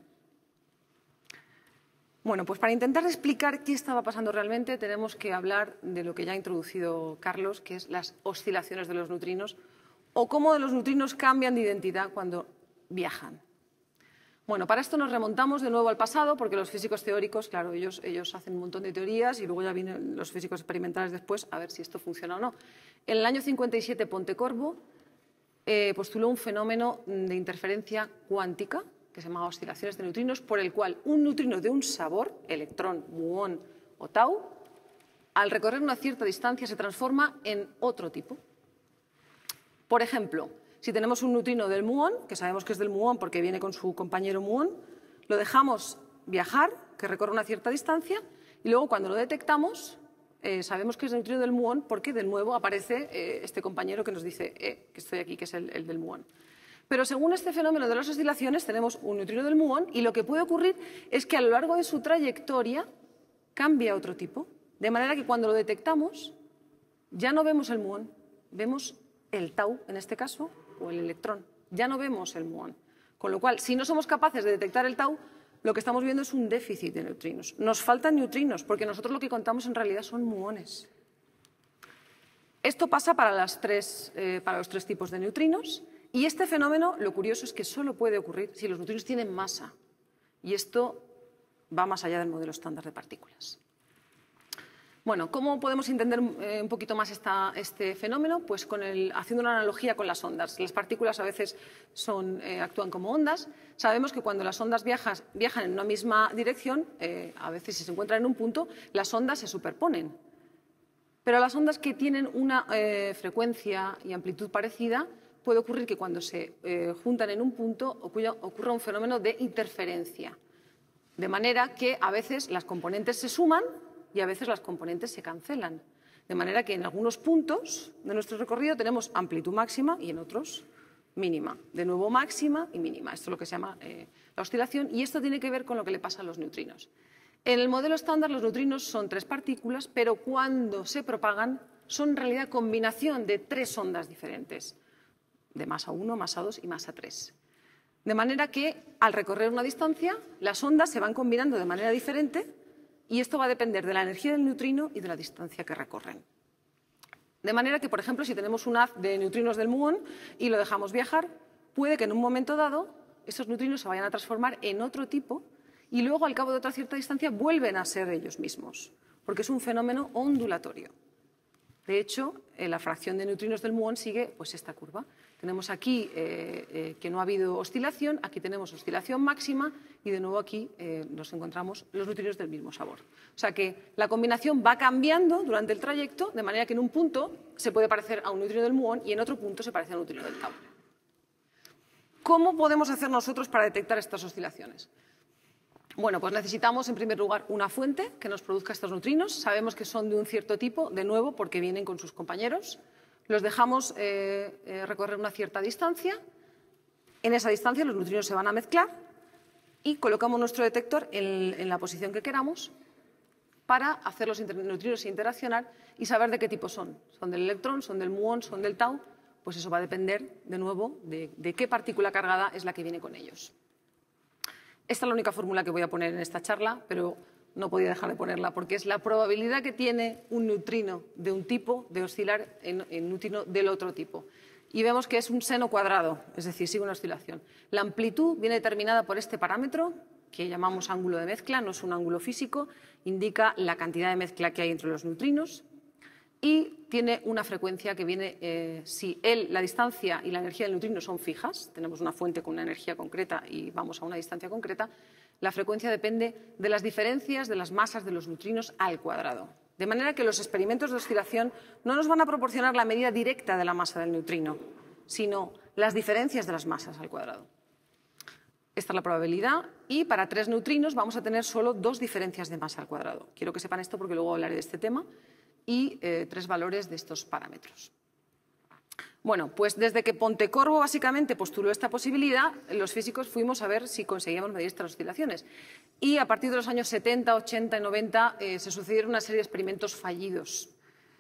Bueno, pues para intentar explicar qué estaba pasando realmente, tenemos que hablar de lo que ya ha introducido Carlos, que es las oscilaciones de los neutrinos, o cómo los neutrinos cambian de identidad cuando viajan. Bueno, para esto nos remontamos de nuevo al pasado, porque los físicos teóricos, claro, ellos, ellos hacen un montón de teorías y luego ya vienen los físicos experimentales después a ver si esto funciona o no. En el año cincuenta y siete, Pontecorvo eh, postuló un fenómeno de interferencia cuántica, que se llama oscilaciones de neutrinos, por el cual un neutrino de un sabor, electrón, muón o tau, al recorrer una cierta distancia se transforma en otro tipo. Por ejemplo, si tenemos un neutrino del muón, que sabemos que es del muón porque viene con su compañero muón, lo dejamos viajar, que recorre una cierta distancia, y luego cuando lo detectamos, eh, sabemos que es neutrino del muón porque de nuevo aparece eh, este compañero que nos dice eh, que estoy aquí, que es el, el del muón. Pero según este fenómeno de las oscilaciones, tenemos un neutrino del muón y lo que puede ocurrir es que a lo largo de su trayectoria cambia a otro tipo, de manera que cuando lo detectamos ya no vemos el muón, vemos el tau, en este caso, o el electrón. Ya no vemos el muón. Con lo cual, si no somos capaces de detectar el tau, lo que estamos viendo es un déficit de neutrinos. Nos faltan neutrinos, porque nosotros lo que contamos en realidad son muones. Esto pasa para, las tres, eh, para los tres tipos de neutrinos, y este fenómeno, lo curioso es que solo puede ocurrir si los neutrinos tienen masa. Y esto va más allá del modelo estándar de partículas. Bueno, ¿cómo podemos entender eh, un poquito más esta, este fenómeno? Pues con el, haciendo una analogía con las ondas. Las partículas a veces son, eh, actúan como ondas. Sabemos que cuando las ondas viajas, viajan en una misma dirección, eh, a veces si se encuentran en un punto, las ondas se superponen. Pero las ondas que tienen una eh, frecuencia y amplitud parecida, puede ocurrir que cuando se eh, juntan en un punto ocurra, ocurra un fenómeno de interferencia. De manera que a veces las componentes se suman y a veces las componentes se cancelan. De manera que en algunos puntos de nuestro recorrido tenemos amplitud máxima y en otros mínima. De nuevo máxima y mínima. Esto es lo que se llama eh, la oscilación y esto tiene que ver con lo que le pasa a los neutrinos. En el modelo estándar los neutrinos son tres partículas, pero cuando se propagan son en realidad combinación de tres ondas diferentes, de masa uno, masa dos y masa tres. De manera que al recorrer una distancia las ondas se van combinando de manera diferente y esto va a depender de la energía del neutrino y de la distancia que recorren. De manera que, por ejemplo, si tenemos un haz de neutrinos del muón y lo dejamos viajar, puede que en un momento dado esos neutrinos se vayan a transformar en otro tipo y luego, al cabo de otra cierta distancia, vuelven a ser ellos mismos, porque es un fenómeno ondulatorio. De hecho, eh, la fracción de neutrinos del muón sigue pues, esta curva. Tenemos aquí eh, eh, que no ha habido oscilación, aquí tenemos oscilación máxima y de nuevo aquí eh, nos encontramos los neutrinos del mismo sabor. O sea que la combinación va cambiando durante el trayecto, de manera que en un punto se puede parecer a un neutrino del muón y en otro punto se parece a un neutrino del tau. ¿Cómo podemos hacer nosotros para detectar estas oscilaciones? Bueno, pues necesitamos en primer lugar una fuente que nos produzca estos neutrinos. Sabemos que son de un cierto tipo, de nuevo, porque vienen con sus compañeros. Los dejamos eh, eh, recorrer una cierta distancia. En esa distancia los neutrinos se van a mezclar y colocamos nuestro detector en, en la posición que queramos para hacer los neutrinos interaccionar y saber de qué tipo son. ¿Son del electrón, son del muón, son del tau? Pues eso va a depender, de nuevo, de, de qué partícula cargada es la que viene con ellos. Esta es la única fórmula que voy a poner en esta charla, pero no podía dejar de ponerla porque es la probabilidad que tiene un neutrino de un tipo de oscilar en, en un neutrino del otro tipo. Y vemos que es un seno cuadrado, es decir, sigue una oscilación. La amplitud viene determinada por este parámetro que llamamos ángulo de mezcla, no es un ángulo físico, indica la cantidad de mezcla que hay entre los neutrinos y tiene una frecuencia que viene, eh, si él, la distancia y la energía del neutrino son fijas, tenemos una fuente con una energía concreta y vamos a una distancia concreta, la frecuencia depende de las diferencias de las masas de los neutrinos al cuadrado. De manera que los experimentos de oscilación no nos van a proporcionar la medida directa de la masa del neutrino, sino las diferencias de las masas al cuadrado. Esta es la probabilidad y para tres neutrinos vamos a tener solo dos diferencias de masa al cuadrado. Quiero que sepan esto porque luego hablaré de este tema. Y eh, tres valores de estos parámetros. Bueno, pues desde que Pontecorvo básicamente postuló esta posibilidad, los físicos fuimos a ver si conseguíamos medir estas oscilaciones. Y a partir de los años setenta, ochenta y noventa eh, se sucedieron una serie de experimentos fallidos.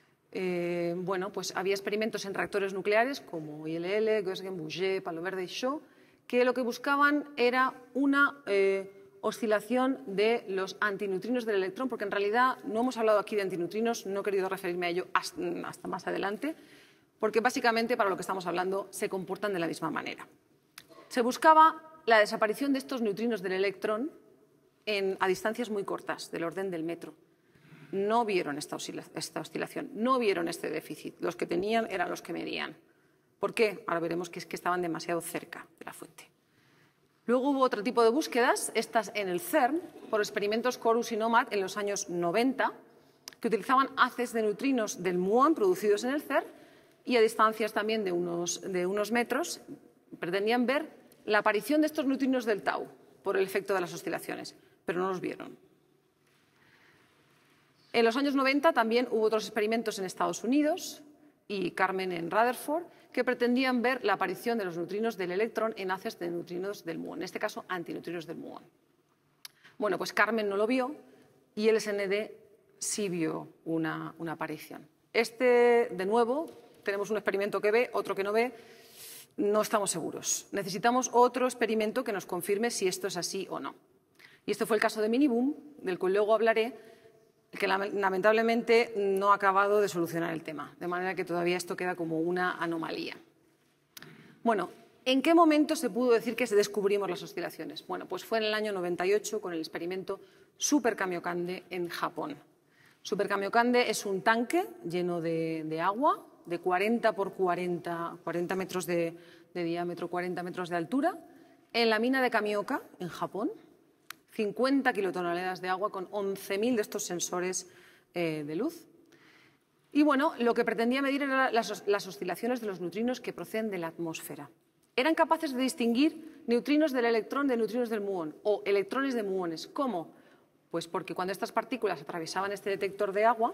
Eh, bueno, pues había experimentos en reactores nucleares como I L L, Gösgen, Bouguer, Palo Verde y Shaw, que lo que buscaban era una eh, oscilación de los antineutrinos del electrón, porque en realidad no hemos hablado aquí de antineutrinos, no he querido referirme a ello hasta, hasta más adelante, porque básicamente para lo que estamos hablando se comportan de la misma manera. Se buscaba la desaparición de estos neutrinos del electrón en, a distancias muy cortas, del orden del metro. No vieron esta, oscila, esta oscilación, no vieron este déficit. Los que tenían eran los que medían. ¿Por qué? Ahora veremos que es que estaban demasiado cerca de la fuente. Luego hubo otro tipo de búsquedas, estas en el CERN, por experimentos Corus y Nomad en los años noventa, que utilizaban haces de neutrinos del muón producidos en el CERN y a distancias también de unos, de unos metros pretendían ver la aparición de estos neutrinos del tau por el efecto de las oscilaciones, pero no los vieron. En los años noventa también hubo otros experimentos en Estados Unidos y Carmen en Rutherford, que pretendían ver la aparición de los neutrinos del electrón en haces de neutrinos del muón, en este caso antineutrinos del muón. Bueno, pues Carmen no lo vio y el S N D sí vio una, una aparición. Este, de nuevo, tenemos un experimento que ve, otro que no ve, no estamos seguros. Necesitamos otro experimento que nos confirme si esto es así o no. Y este fue el caso de Miniboom, del cual luego hablaré, que lamentablemente no ha acabado de solucionar el tema, de manera que todavía esto queda como una anomalía. Bueno, ¿En qué momento se pudo decir que descubrimos las oscilaciones? Bueno, pues fue en el año noventa y ocho con el experimento Super Kamiokande en Japón. Super Kamiokande es un tanque lleno de, de agua de cuarenta por cuarenta, cuarenta metros de, de diámetro, cuarenta metros de altura, en la mina de Kamioka, en Japón, cincuenta kilotoneladas de agua con once mil de estos sensores eh, de luz. Y bueno, lo que pretendía medir eran las, las oscilaciones de los neutrinos que proceden de la atmósfera. Eran capaces de distinguir neutrinos del electrón de neutrinos del muón o electrones de muones. ¿Cómo? Pues porque cuando estas partículas atravesaban este detector de agua,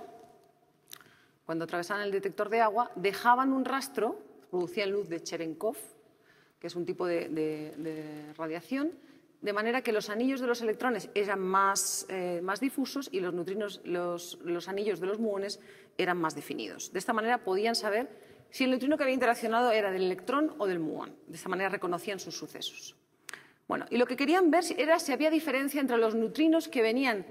cuando atravesaban el detector de agua, dejaban un rastro, producían luz de Cherenkov, que es un tipo de, de, de radiación, de manera que los anillos de los electrones eran más, eh, más difusos y los, neutrinos, los, los anillos de los muones eran más definidos. De esta manera podían saber si el neutrino que había interaccionado era del electrón o del muón. De esta manera reconocían sus sucesos. Bueno, y lo que querían ver era si había diferencia entre los neutrinos que venían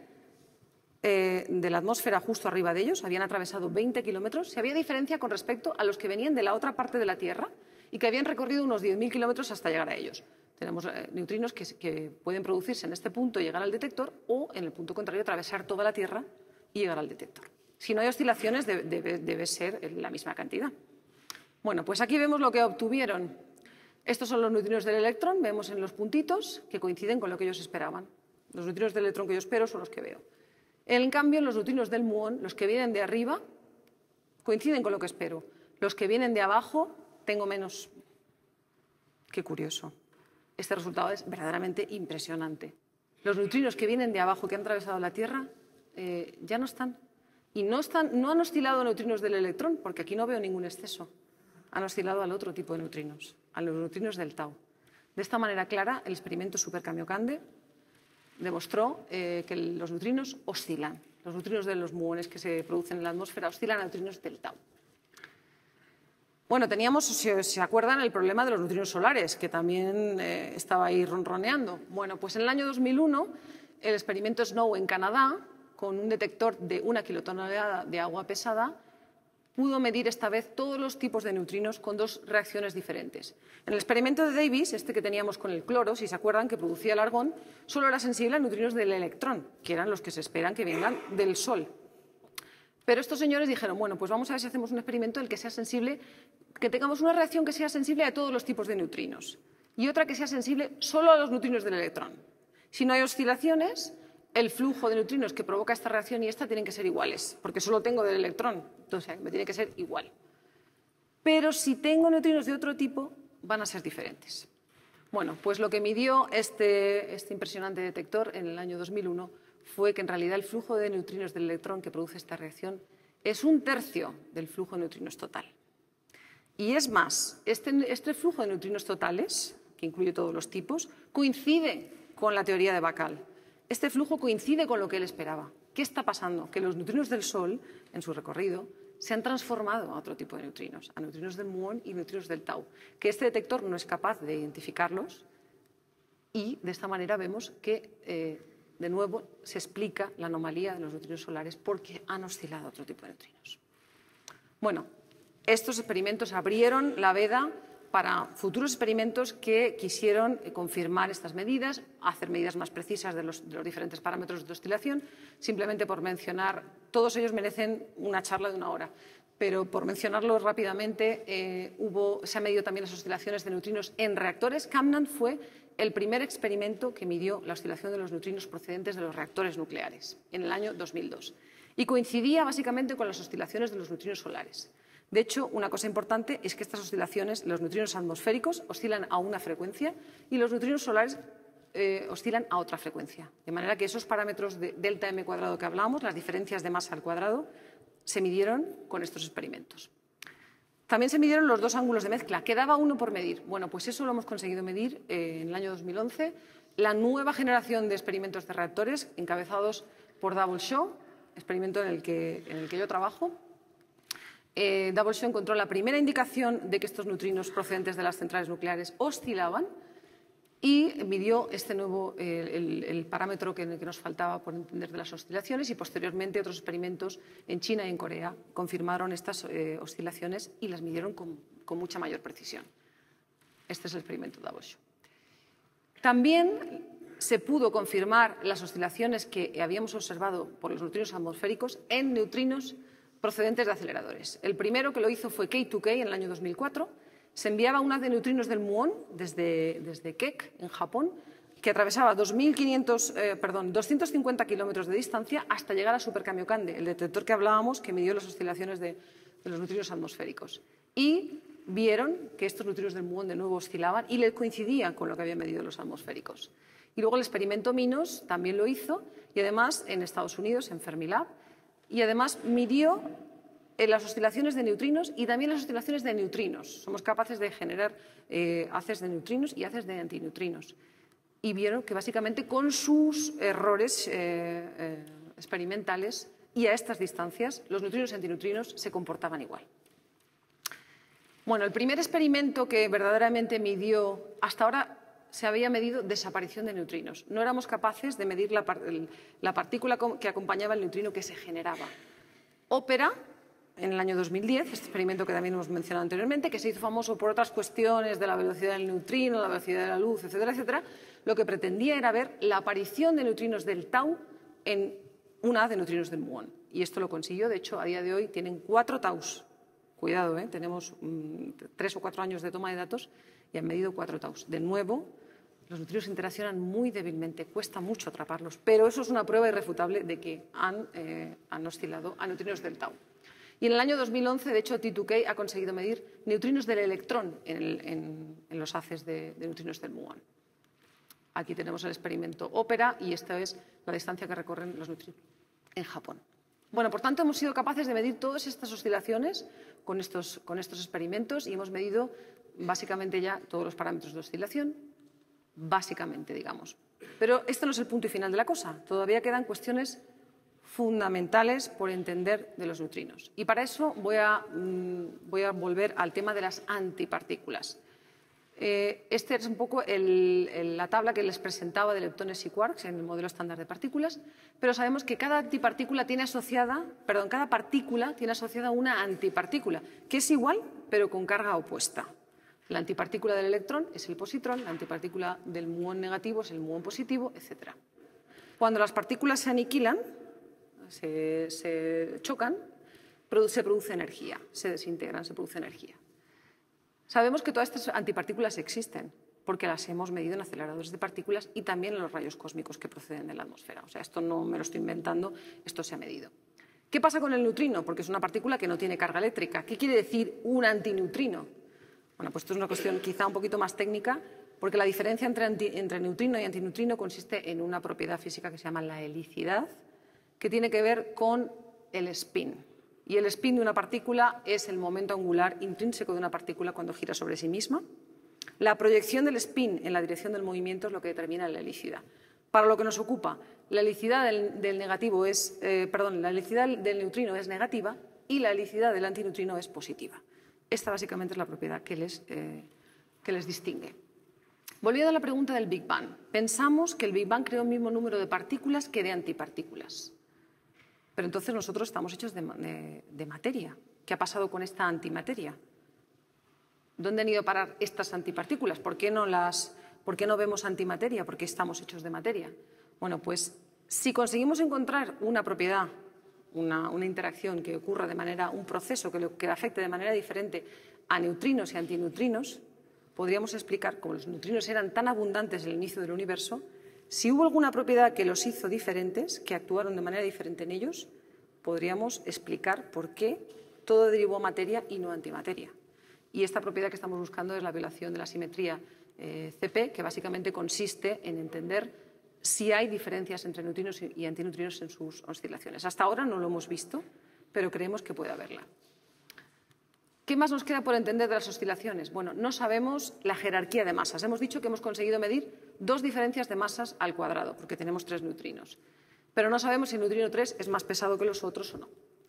eh, de la atmósfera justo arriba de ellos, habían atravesado veinte kilómetros, si había diferencia con respecto a los que venían de la otra parte de la Tierra y que habían recorrido unos diez mil kilómetros hasta llegar a ellos. Tenemos eh, neutrinos que, que pueden producirse en este punto y llegar al detector, o en el punto contrario atravesar toda la Tierra y llegar al detector. Si no hay oscilaciones, debe, debe, debe ser la misma cantidad. Bueno, pues aquí vemos lo que obtuvieron. Estos son los neutrinos del electrón, vemos en los puntitos que coinciden con lo que ellos esperaban. Los neutrinos del electrón que yo espero son los que veo. En cambio, los neutrinos del muón, los que vienen de arriba, coinciden con lo que espero. Los que vienen de abajo, tengo menos. Qué curioso. Este resultado es verdaderamente impresionante. Los neutrinos que vienen de abajo, que han atravesado la Tierra, eh, ya no están. Y no, están, no han oscilado neutrinos del electrón, porque aquí no veo ningún exceso. Han oscilado al otro tipo de neutrinos, a los neutrinos del tau. De esta manera clara, el experimento Super Kamiokande demostró eh, que los neutrinos oscilan. Los neutrinos de los muones que se producen en la atmósfera oscilan a neutrinos del tau. Bueno, teníamos, si se acuerdan, el problema de los neutrinos solares, que también eh, estaba ahí ronroneando. Bueno, pues en el año dos mil uno, el experimento SNOW en Canadá, con un detector de una kilotonelada de agua pesada, pudo medir esta vez todos los tipos de neutrinos con dos reacciones diferentes. En el experimento de Davis, este que teníamos con el cloro, si se acuerdan, que producía el argón, solo era sensible a neutrinos del electrón, que eran los que se esperan que vengan del Sol. Pero estos señores dijeron, bueno, pues vamos a ver si hacemos un experimento en el que sea sensible, que tengamos una reacción que sea sensible a todos los tipos de neutrinos y otra que sea sensible solo a los neutrinos del electrón. Si no hay oscilaciones, el flujo de neutrinos que provoca esta reacción y esta tienen que ser iguales, porque solo tengo del electrón, entonces me tiene que ser igual. Pero si tengo neutrinos de otro tipo, van a ser diferentes. Bueno, pues lo que midió este, este impresionante detector en el año dos mil uno fue que en realidad el flujo de neutrinos del electrón que produce esta reacción es un tercio del flujo de neutrinos total. Y es más, este, este flujo de neutrinos totales, que incluye todos los tipos, coincide con la teoría de Bakal. Este flujo coincide con lo que él esperaba. ¿Qué está pasando? Que los neutrinos del Sol, en su recorrido, se han transformado a otro tipo de neutrinos, a neutrinos del muón y neutrinos del tau, que este detector no es capaz de identificarlos y de esta manera vemos que, eh, de nuevo, se explica la anomalía de los neutrinos solares porque han oscilado a otro tipo de neutrinos. Bueno, estos experimentos abrieron la veda para futuros experimentos que quisieron confirmar estas medidas, hacer medidas más precisas de los, de los diferentes parámetros de oscilación. Simplemente por mencionar, todos ellos merecen una charla de una hora, pero por mencionarlos rápidamente, eh, hubo, se han medido también las oscilaciones de neutrinos en reactores. CAMNAN fue el primer experimento que midió la oscilación de los neutrinos procedentes de los reactores nucleares, en el año dos mil dos, y coincidía básicamente con las oscilaciones de los neutrinos solares. De hecho, una cosa importante es que estas oscilaciones, los neutrinos atmosféricos, oscilan a una frecuencia y los neutrinos solares eh, oscilan a otra frecuencia. De manera que esos parámetros de delta m cuadrado que hablamos, las diferencias de masa al cuadrado, se midieron con estos experimentos. También se midieron los dos ángulos de mezcla. Quedaba uno por medir. Bueno, pues eso lo hemos conseguido medir eh, en el año dos mil once. La nueva generación de experimentos de reactores, encabezados por Double Shaw, experimento en el que, en el que yo trabajo. Eh, Double Shaw encontró la primera indicación de que estos neutrinos procedentes de las centrales nucleares oscilaban y midió este nuevo, eh, el, el parámetro que, que nos faltaba por entender de las oscilaciones, y posteriormente otros experimentos en China y en Corea confirmaron estas eh, oscilaciones y las midieron con, con mucha mayor precisión. Este es el experimento de Davosho. También se pudo confirmar las oscilaciones que habíamos observado por los neutrinos atmosféricos en neutrinos procedentes de aceleradores. El primero que lo hizo fue K dos K en el año dos mil cuatro. Se enviaba un haz de neutrinos del muón desde, desde Keck, en Japón, que atravesaba dos mil quinientos, eh, perdón, doscientos cincuenta kilómetros de distancia hasta llegar a Super Kamiokande, el detector que hablábamos que midió las oscilaciones de, de los neutrinos atmosféricos. Y vieron que estos neutrinos del muón de nuevo oscilaban y les coincidían con lo que habían medido los atmosféricos. Y luego el experimento MINOS también lo hizo, y además en Estados Unidos, en Fermilab, y además midió eh, las oscilaciones de neutrinos y también las oscilaciones de neutrinos. Somos capaces de generar eh, haces de neutrinos y haces de antineutrinos. Y vieron que básicamente con sus errores eh, eh, experimentales y a estas distancias, los neutrinos y antineutrinos se comportaban igual. Bueno, el primer experimento que verdaderamente midió, hasta ahora se había medido desaparición de neutrinos. No éramos capaces de medir la, la partícula que acompañaba el neutrino que se generaba. Ópera, en el año dos mil diez, este experimento que también hemos mencionado anteriormente, que se hizo famoso por otras cuestiones de la velocidad del neutrino, la velocidad de la luz, etcétera, etcétera, lo que pretendía era ver la aparición de neutrinos del tau en un haz de neutrinos del muón. Y esto lo consiguió. De hecho, a día de hoy tienen cuatro taus. Cuidado, ¿eh? Tenemos mmm, tres o cuatro años de toma de datos y han medido cuatro taus. De nuevo, los neutrinos interaccionan muy débilmente, cuesta mucho atraparlos, pero eso es una prueba irrefutable de que han, eh, han oscilado a neutrinos del tau. Y en el año dos mil once, de hecho, T dos K ha conseguido medir neutrinos del electrón en, el, en, en los haces de, de neutrinos del muón. Aquí tenemos el experimento ópera y esta es la distancia que recorren los neutrinos en Japón. Bueno, por tanto, hemos sido capaces de medir todas estas oscilaciones con estos, con estos experimentos y hemos medido básicamente ya todos los parámetros de oscilación, básicamente, digamos. Pero este no es el punto y final de la cosa. Todavía quedan cuestiones fundamentales por entender de los neutrinos. Y para eso voy a, mmm, voy a volver al tema de las antipartículas. Eh, este es un poco el, el, la tabla que les presentaba de leptones y quarks en el modelo estándar de partículas, pero sabemos que cada antipartícula tiene asociada, perdón, cada partícula tiene asociada una antipartícula, que es igual, pero con carga opuesta. La antipartícula del electrón es el positrón, la antipartícula del muón negativo es el muón positivo, etcétera. Cuando las partículas se aniquilan, se, se chocan, se produce energía, se desintegran, se produce energía. Sabemos que todas estas antipartículas existen porque las hemos medido en aceleradores de partículas y también en los rayos cósmicos que proceden de la atmósfera. O sea, esto no me lo estoy inventando, esto se ha medido. ¿Qué pasa con el neutrino? Porque es una partícula que no tiene carga eléctrica. ¿Qué quiere decir un antineutrino? Bueno, pues esto es una cuestión quizá un poquito más técnica, porque la diferencia entre, anti, entre neutrino y antineutrino consiste en una propiedad física que se llama la helicidad, que tiene que ver con el spin. Y el spin de una partícula es el momento angular intrínseco de una partícula cuando gira sobre sí misma. La proyección del spin en la dirección del movimiento es lo que determina la helicidad. Para lo que nos ocupa, la helicidad del, del negativo es, eh, perdón, la helicidad del neutrino es negativa y la helicidad del antineutrino es positiva. Esta básicamente es la propiedad que les, eh, que les distingue. Volviendo a la pregunta del Big Bang, pensamos que el Big Bang creó el mismo número de partículas que de antipartículas. Pero entonces nosotros estamos hechos de, de, de materia. ¿Qué ha pasado con esta antimateria? ¿Dónde han ido a parar estas antipartículas? ¿Por qué no, las, por qué no vemos antimateria? ¿Por qué estamos hechos de materia? Bueno, pues si conseguimos encontrar una propiedad, una, una interacción que ocurra de manera, un proceso que, que afecte de manera diferente a neutrinos y antineutrinos, podríamos explicar, como los neutrinos eran tan abundantes en el inicio del universo, si hubo alguna propiedad que los hizo diferentes, que actuaron de manera diferente en ellos, podríamos explicar por qué todo derivó a materia y no a antimateria. Y esta propiedad que estamos buscando es la violación de la simetría eh, C P, que básicamente consiste en entender si hay diferencias entre neutrinos y antineutrinos en sus oscilaciones. Hasta ahora no lo hemos visto, pero creemos que puede haberla. ¿Qué más nos queda por entender de las oscilaciones? Bueno, no sabemos la jerarquía de masas. Hemos dicho que hemos conseguido medir dos diferencias de masas al cuadrado, porque tenemos tres neutrinos. Pero no sabemos si el neutrino tres es más pesado que los otros o no.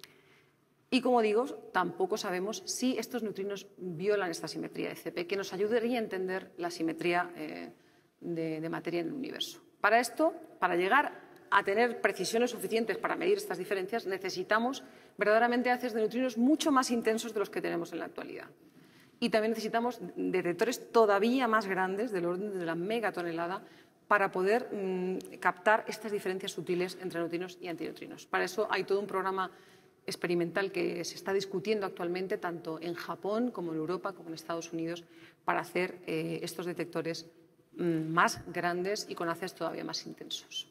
Y como digo, tampoco sabemos si estos neutrinos violan esta simetría de C P, que nos ayudaría a entender la simetría eh, de, de materia en el universo. Para esto, para llegar a tener precisiones suficientes para medir estas diferencias, necesitamos verdaderamente haces de neutrinos mucho más intensos de los que tenemos en la actualidad. Y también necesitamos detectores todavía más grandes, del orden de la megatonelada, para poder mmm, captar estas diferencias sutiles entre neutrinos y antineutrinos. Para eso hay todo un programa experimental que se está discutiendo actualmente tanto en Japón como en Europa como en Estados Unidos para hacer eh, estos detectores mmm, más grandes y con haces todavía más intensos.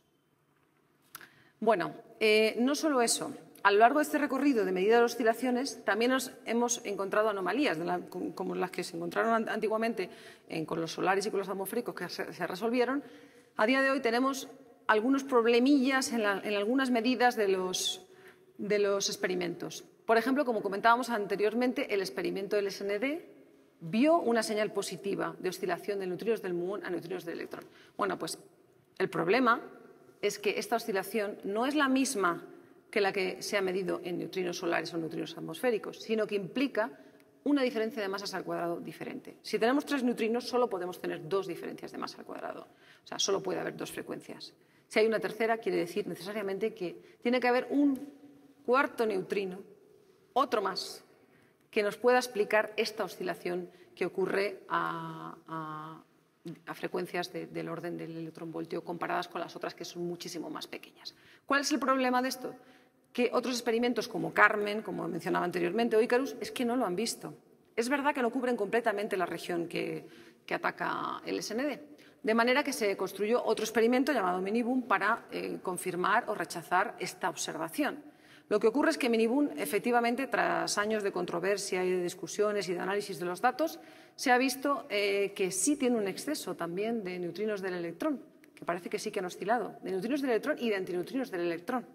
Bueno, eh, no solo eso. A lo largo de este recorrido de medida de las oscilaciones también nos hemos encontrado anomalías, de la, como las que se encontraron antiguamente en, con los solares y con los atmosféricos que se, se resolvieron. A día de hoy tenemos algunos problemillas en, la, en algunas medidas de los, de los experimentos. Por ejemplo, como comentábamos anteriormente, el experimento L S N D vio una señal positiva de oscilación de neutrinos del muón a neutrinos del electrón. Bueno, pues el problema es que esta oscilación no es la misma que la que se ha medido en neutrinos solares o neutrinos atmosféricos, sino que implica una diferencia de masas al cuadrado diferente. Si tenemos tres neutrinos, solo podemos tener dos diferencias de masa al cuadrado. O sea, solo puede haber dos frecuencias. Si hay una tercera, quiere decir necesariamente que tiene que haber un cuarto neutrino, otro más, que nos pueda explicar esta oscilación que ocurre a, a, a frecuencias de, del orden del electronvoltio comparadas con las otras que son muchísimo más pequeñas. ¿Cuál es el problema de esto? Que otros experimentos como Carmen, como mencionaba anteriormente, o Icarus, es que no lo han visto. Es verdad que no cubren completamente la región que, que ataca el L S N D. De manera que se construyó otro experimento llamado Miniboom para eh, confirmar o rechazar esta observación. Lo que ocurre es que Miniboom, efectivamente, tras años de controversia y de discusiones y de análisis de los datos, se ha visto eh, que sí tiene un exceso también de neutrinos del electrón, que parece que sí que han oscilado, de neutrinos del electrón y de antineutrinos del electrón.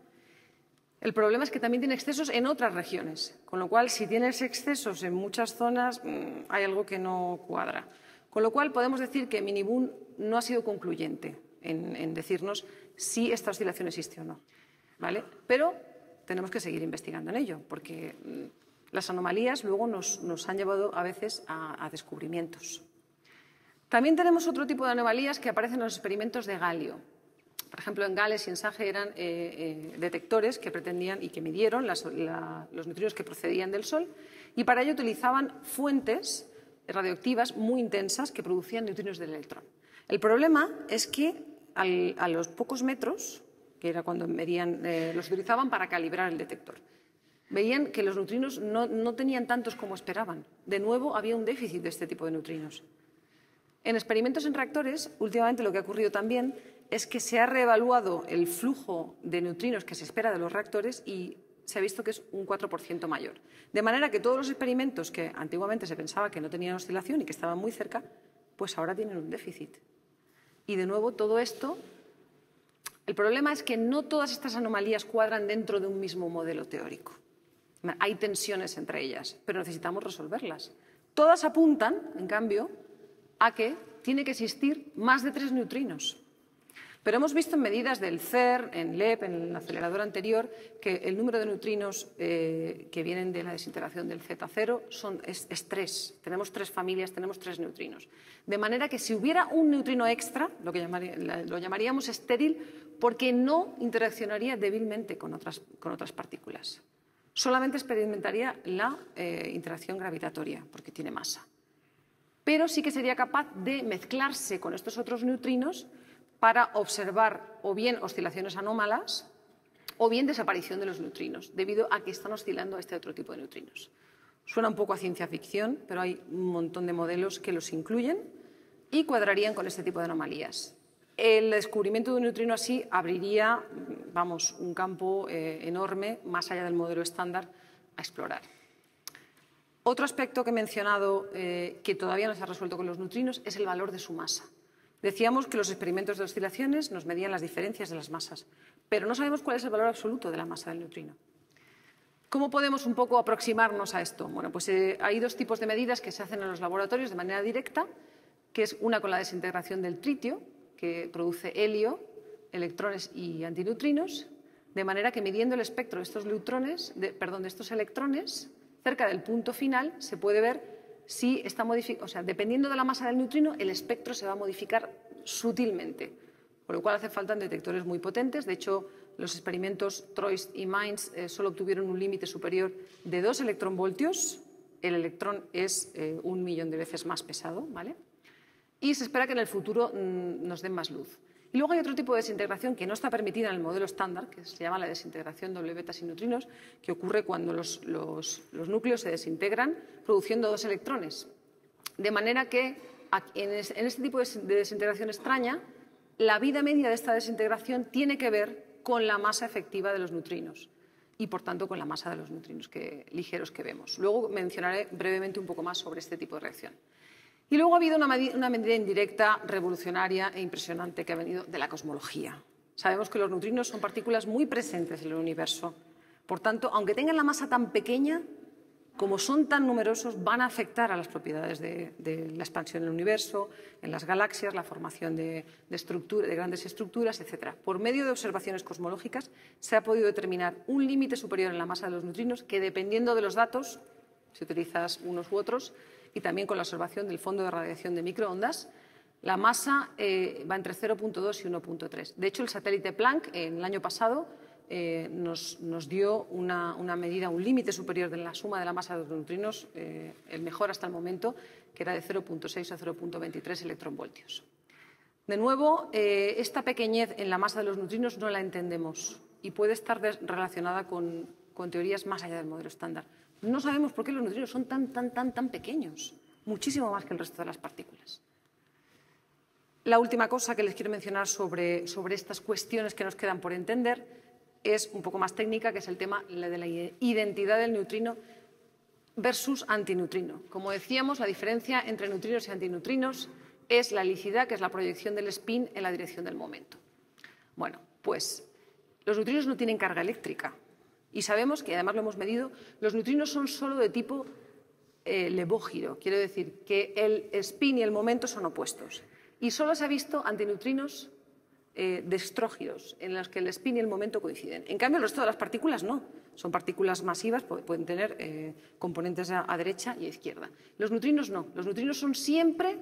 El problema es que también tiene excesos en otras regiones, con lo cual, si tienes excesos en muchas zonas, mmm, hay algo que no cuadra. Con lo cual, podemos decir que Miniboom no ha sido concluyente en, en decirnos si esta oscilación existe o no, ¿vale? Pero tenemos que seguir investigando en ello, porque mmm, las anomalías luego nos, nos han llevado a veces a, a descubrimientos. También tenemos otro tipo de anomalías que aparecen en los experimentos de galio. Por ejemplo, en Gales y en Sage eran eh, eh, detectores que pretendían y que midieron las, la, los neutrinos que procedían del Sol y para ello utilizaban fuentes radioactivas muy intensas que producían neutrinos del electrón. El problema es que al, a los pocos metros, que era cuando medían, eh, los utilizaban para calibrar el detector, veían que los neutrinos no, no tenían tantos como esperaban. De nuevo, había un déficit de este tipo de neutrinos. En experimentos en reactores, últimamente lo que ha ocurrido también es que se ha reevaluado el flujo de neutrinos que se espera de los reactores y se ha visto que es un cuatro por ciento mayor. De manera que todos los experimentos que antiguamente se pensaba que no tenían oscilación y que estaban muy cerca, pues ahora tienen un déficit. Y de nuevo todo esto, el problema es que no todas estas anomalías cuadran dentro de un mismo modelo teórico. Hay tensiones entre ellas, pero necesitamos resolverlas. Todas apuntan, en cambio, a que tiene que existir más de tres neutrinos. Pero hemos visto en medidas del C E R, en L E P, en el acelerador anterior, que el número de neutrinos eh, que vienen de la desintegración del Z cero son, es, es tres. Tenemos tres familias, tenemos tres neutrinos. De manera que si hubiera un neutrino extra, lo, que llamaría, lo llamaríamos estéril, porque no interaccionaría débilmente con otras, con otras partículas. Solamente experimentaría la eh, interacción gravitatoria, porque tiene masa. Pero sí que sería capaz de mezclarse con estos otros neutrinos para observar o bien oscilaciones anómalas o bien desaparición de los neutrinos, debido a que están oscilando a este otro tipo de neutrinos. Suena un poco a ciencia ficción, pero hay un montón de modelos que los incluyen y cuadrarían con este tipo de anomalías. El descubrimiento de un neutrino así abriría, vamos, un campo eh, enorme, más allá del modelo estándar, a explorar. Otro aspecto que he mencionado eh, que todavía no se ha resuelto con los neutrinos es el valor de su masa. Decíamos que los experimentos de oscilaciones nos medían las diferencias de las masas, pero no sabemos cuál es el valor absoluto de la masa del neutrino. ¿Cómo podemos un poco aproximarnos a esto? Bueno, pues eh, hay dos tipos de medidas que se hacen en los laboratorios de manera directa, que es una con la desintegración del tritio, que produce helio, electrones y antineutrinos, de manera que midiendo el espectro de estos neutrones, de, perdón, de estos electrones, cerca del punto final se puede ver si está modificado, o sea, dependiendo de la masa del neutrino, el espectro se va a modificar sutilmente, por lo cual hace falta detectores muy potentes. De hecho, los experimentos TROIST y MINDS eh, solo obtuvieron un límite superior de dos electronvoltios el electrón es eh, un millón de veces más pesado, ¿vale? Y se espera que en el futuro mmm, nos den más luz. Y luego hay otro tipo de desintegración que no está permitida en el modelo estándar, que se llama la desintegración doble beta sin neutrinos, que ocurre cuando los, los, los núcleos se desintegran produciendo dos electrones. De manera que en este tipo de desintegración extraña, la vida media de esta desintegración tiene que ver con la masa efectiva de los neutrinos y, por tanto, con la masa de los neutrinos que, ligeros que vemos. Luego mencionaré brevemente un poco más sobre este tipo de reacción. Y luego ha habido una medida, una medida indirecta, revolucionaria e impresionante que ha venido de la cosmología. Sabemos que los neutrinos son partículas muy presentes en el universo. Por tanto, aunque tengan la masa tan pequeña, como son tan numerosos, van a afectar a las propiedades de, de la expansión del universo, en las galaxias, la formación de, de, estructura, de grandes estructuras, etcétera. Por medio de observaciones cosmológicas se ha podido determinar un límite superior en la masa de los neutrinos que, dependiendo de los datos, si utilizas unos u otros, y también con la observación del fondo de radiación de microondas, la masa eh, va entre cero punto dos y uno punto tres. De hecho, el satélite Planck, en el año pasado, eh, nos, nos dio una, una medida, un límite superior de la suma de la masa de los neutrinos, eh, el mejor hasta el momento, que era de cero punto seis a cero punto veintitrés electronvoltios. De nuevo, eh, esta pequeñez en la masa de los neutrinos no la entendemos y puede estar relacionada con, con teorías más allá del modelo estándar. No sabemos por qué los neutrinos son tan, tan, tan, tan pequeños, muchísimo más que el resto de las partículas. La última cosa que les quiero mencionar sobre, sobre estas cuestiones que nos quedan por entender es un poco más técnica, que es el tema de la identidad del neutrino versus antineutrino. Como decíamos, la diferencia entre neutrinos y antineutrinos es la helicidad, que es la proyección del spin en la dirección del momento. Bueno, pues los neutrinos no tienen carga eléctrica. Y sabemos que, además lo hemos medido, los neutrinos son solo de tipo eh, levógiro. Quiero decir que el spin y el momento son opuestos. Y solo se ha visto antineutrinos eh, dextrógiros, en los que el spin y el momento coinciden. En cambio, el resto de las partículas no. Son partículas masivas, pueden tener eh, componentes a, a derecha y a izquierda. Los neutrinos no. Los neutrinos son siempre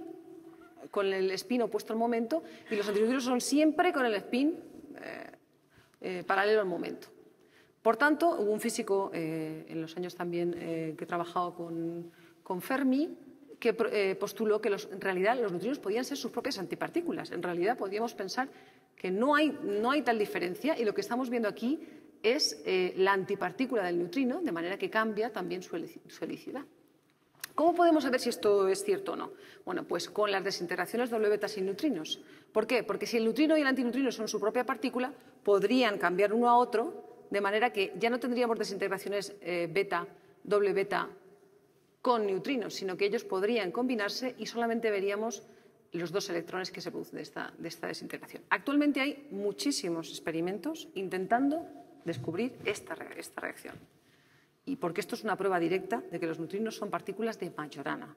con el spin opuesto al momento y los antineutrinos son siempre con el spin eh, eh, paralelo al momento. Por tanto, hubo un físico eh, en los años también eh, que he trabajado con, con Fermi que eh, postuló que los, en realidad los neutrinos podían ser sus propias antipartículas. En realidad podíamos pensar que no hay, no hay tal diferencia y lo que estamos viendo aquí es eh, la antipartícula del neutrino, de manera que cambia también su, su helicidad. ¿Cómo podemos saber si esto es cierto o no? Bueno, pues con las desintegraciones doble beta sin neutrinos. ¿Por qué? Porque si el neutrino y el antineutrino son su propia partícula, podrían cambiar uno a otro, de manera que ya no tendríamos desintegraciones eh, beta, doble beta con neutrinos, sino que ellos podrían combinarse y solamente veríamos los dos electrones que se producen de esta, de esta desintegración. Actualmente hay muchísimos experimentos intentando descubrir esta, esta reacción. Y porque esto es una prueba directa de que los neutrinos son partículas de Majorana.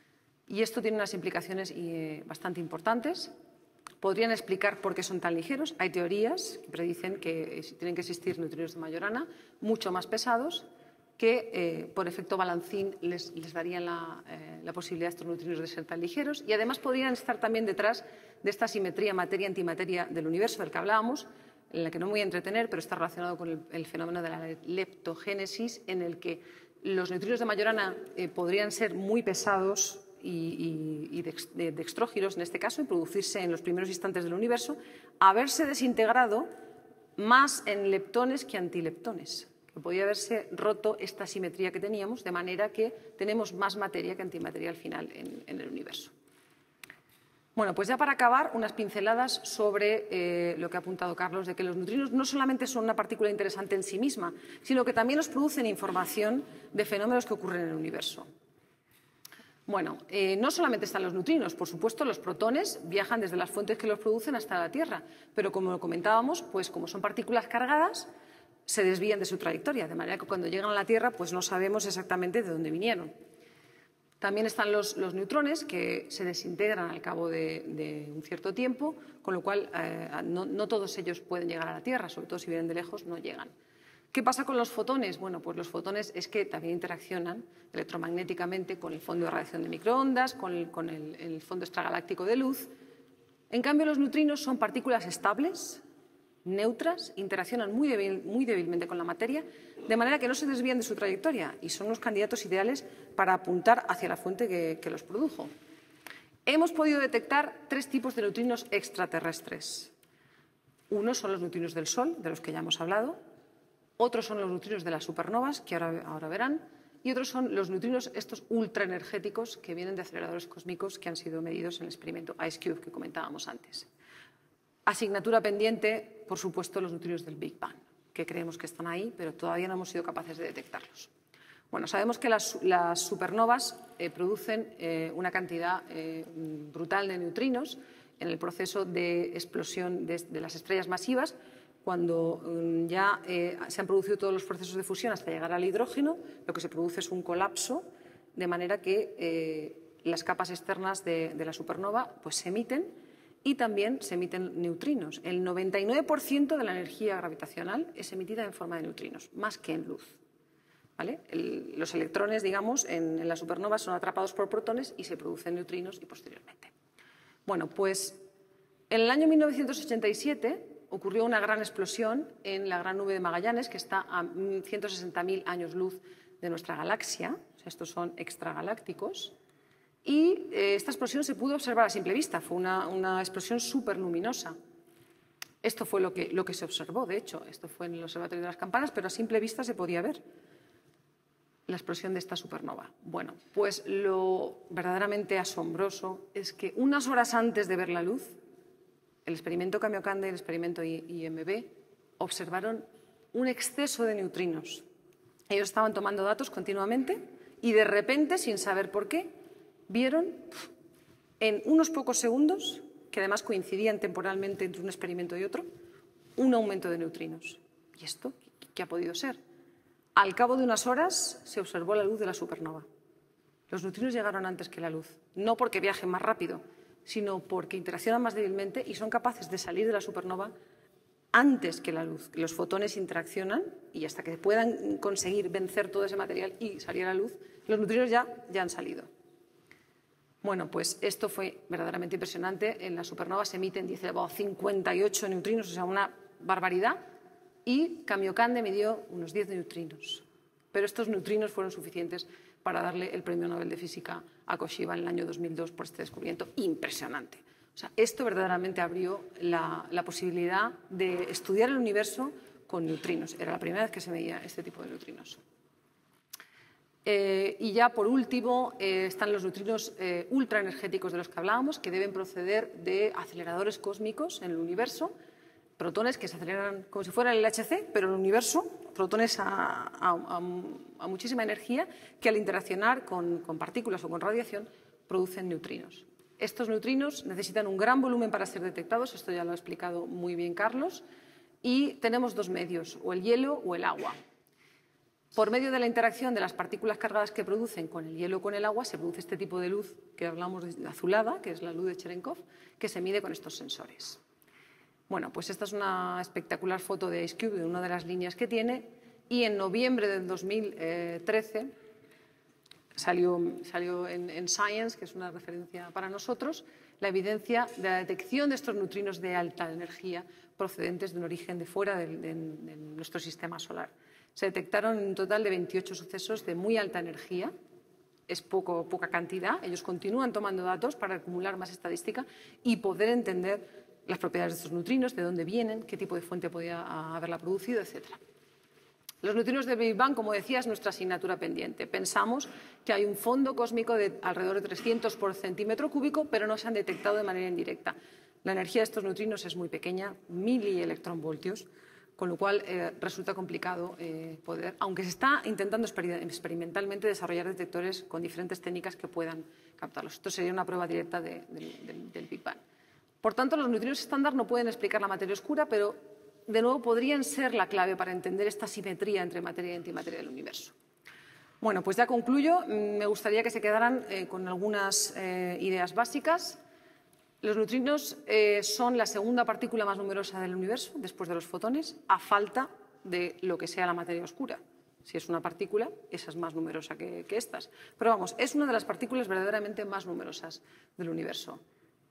Y esto tiene unas implicaciones eh, bastante importantes. Podrían explicar por qué son tan ligeros. Hay teorías que predicen que tienen que existir neutrinos de Majorana mucho más pesados que eh, por efecto balancín les, les darían la, eh, la posibilidad de estos neutrinos de ser tan ligeros y además podrían estar también detrás de esta simetría materia-antimateria del universo del que hablábamos, en la que no me voy a entretener, pero está relacionado con el, el fenómeno de la leptogénesis, en el que los neutrinos de Majorana eh, podrían ser muy pesados y, y, y dextrógiros en este caso y producirse en los primeros instantes del universo, haberse desintegrado más en leptones que antileptones. Que podía haberse roto esta simetría que teníamos, de manera que tenemos más materia que antimateria al final en, en el universo. Bueno, pues ya para acabar, unas pinceladas sobre eh, lo que ha apuntado Carlos, de que los neutrinos no solamente son una partícula interesante en sí misma, sino que también nos producen información de fenómenos que ocurren en el universo. Bueno, eh, no solamente están los neutrinos, por supuesto los protones viajan desde las fuentes que los producen hasta la Tierra, pero como lo comentábamos, pues como son partículas cargadas, se desvían de su trayectoria, de manera que cuando llegan a la Tierra pues no sabemos exactamente de dónde vinieron. También están los, los neutrones que se desintegran al cabo de, de un cierto tiempo, con lo cual eh, no, no todos ellos pueden llegar a la Tierra, sobre todo si vienen de lejos no llegan. ¿Qué pasa con los fotones? Bueno, pues los fotones es que también interaccionan electromagnéticamente con el fondo de radiación de microondas, con el, con el, el fondo extragaláctico de luz. En cambio, los neutrinos son partículas estables, neutras, interaccionan muy, débil, muy débilmente con la materia, de manera que no se desvían de su trayectoria y son los candidatos ideales para apuntar hacia la fuente que, que los produjo. Hemos podido detectar tres tipos de neutrinos extraterrestres. Unos son los neutrinos del Sol, de los que ya hemos hablado, otros son los neutrinos de las supernovas, que ahora, ahora verán, y otros son los neutrinos estos ultraenergéticos que vienen de aceleradores cósmicos que han sido medidos en el experimento IceCube que comentábamos antes. Asignatura pendiente, por supuesto, los neutrinos del Big Bang, que creemos que están ahí, pero todavía no hemos sido capaces de detectarlos. Bueno, sabemos que las, las supernovas eh, producen eh, una cantidad eh, brutal de neutrinos en el proceso de explosión de, de las estrellas masivas, cuando um, ya eh, se han producido todos los procesos de fusión hasta llegar al hidrógeno, lo que se produce es un colapso, de manera que eh, las capas externas de, de la supernova pues, se emiten y también se emiten neutrinos. El noventa y nueve por ciento de la energía gravitacional es emitida en forma de neutrinos, más que en luz. ¿Vale? El, los electrones, digamos, en, en la supernova son atrapados por protones y se producen neutrinos y posteriormente. Bueno, pues en el año mil novecientos ochenta y siete ocurrió una gran explosión en la Gran Nube de Magallanes, que está a ciento sesenta mil años luz de nuestra galaxia. O sea, estos son extragalácticos. Y eh, esta explosión se pudo observar a simple vista. Fue una, una explosión superluminosa. Esto fue lo que, lo que se observó, de hecho. Esto fue en el Observatorio de las Campanas, pero a simple vista se podía ver la explosión de esta supernova. Bueno, pues lo verdaderamente asombroso es que unas horas antes de ver la luz, el experimento Kamiokande y el experimento I M B observaron un exceso de neutrinos. Ellos estaban tomando datos continuamente y de repente, sin saber por qué, vieron en unos pocos segundos, que además coincidían temporalmente entre un experimento y otro, un aumento de neutrinos. ¿Y esto qué ha podido ser? Al cabo de unas horas se observó la luz de la supernova. Los neutrinos llegaron antes que la luz, no porque viajen más rápido, sino porque interaccionan más débilmente y son capaces de salir de la supernova antes que la luz. Los fotones interaccionan y hasta que puedan conseguir vencer todo ese material y salir a la luz, los neutrinos ya, ya han salido. Bueno, pues esto fue verdaderamente impresionante. En la supernova se emiten diez elevado a cincuenta y ocho neutrinos, o sea, una barbaridad. Y Kamiokande midió unos diez neutrinos. Pero estos neutrinos fueron suficientes para darle el Premio Nobel de Física a Koshiba en el año dos mil dos por este descubrimiento impresionante. O sea, esto verdaderamente abrió la, la posibilidad de estudiar el universo con neutrinos. Era la primera vez que se medía este tipo de neutrinos. Eh, y ya, por último, eh, están los neutrinos eh, ultraenergéticos de los que hablábamos, que deben proceder de aceleradores cósmicos en el universo, protones que se aceleran como si fuera el L H C, pero en el universo, protones a, a, a, a muchísima energía que al interaccionar con, con partículas o con radiación producen neutrinos. Estos neutrinos necesitan un gran volumen para ser detectados, esto ya lo ha explicado muy bien Carlos, y tenemos dos medios, o el hielo o el agua. Por medio de la interacción de las partículas cargadas que producen con el hielo o con el agua, se produce este tipo de luz que hablamos de azulada, que es la luz de Cherenkov, que se mide con estos sensores. Bueno, pues esta es una espectacular foto de IceCube, de una de las líneas que tiene, y en noviembre del dos mil trece salió, salió en, en Science, que es una referencia para nosotros, la evidencia de la detección de estos neutrinos de alta energía procedentes de un origen de fuera de, de, de nuestro sistema solar. Se detectaron un total de veintiocho sucesos de muy alta energía. Es poco, poca cantidad. Ellos continúan tomando datos para acumular más estadística y poder entender las propiedades de estos neutrinos, de dónde vienen, qué tipo de fuente podía haberla producido, etcétera. Los neutrinos del Big Bang, como decía, es nuestra asignatura pendiente. Pensamos que hay un fondo cósmico de alrededor de trescientos por centímetro cúbico, pero no se han detectado de manera indirecta. La energía de estos neutrinos es muy pequeña, milielectronvoltios, con lo cual eh, resulta complicado eh, poder, aunque se está intentando experimentalmente desarrollar detectores con diferentes técnicas que puedan captarlos. Esto sería una prueba directa de, de, de, del Big Bang. Por tanto, los neutrinos estándar no pueden explicar la materia oscura, pero de nuevo podrían ser la clave para entender esta simetría entre materia y antimateria del universo. Bueno, pues ya concluyo. Me gustaría que se quedaran eh, con algunas eh, ideas básicas. Los neutrinos eh, son la segunda partícula más numerosa del universo, después de los fotones, a falta de lo que sea la materia oscura. Si es una partícula, esa es más numerosa que, que estas. Pero vamos, es una de las partículas verdaderamente más numerosas del universo.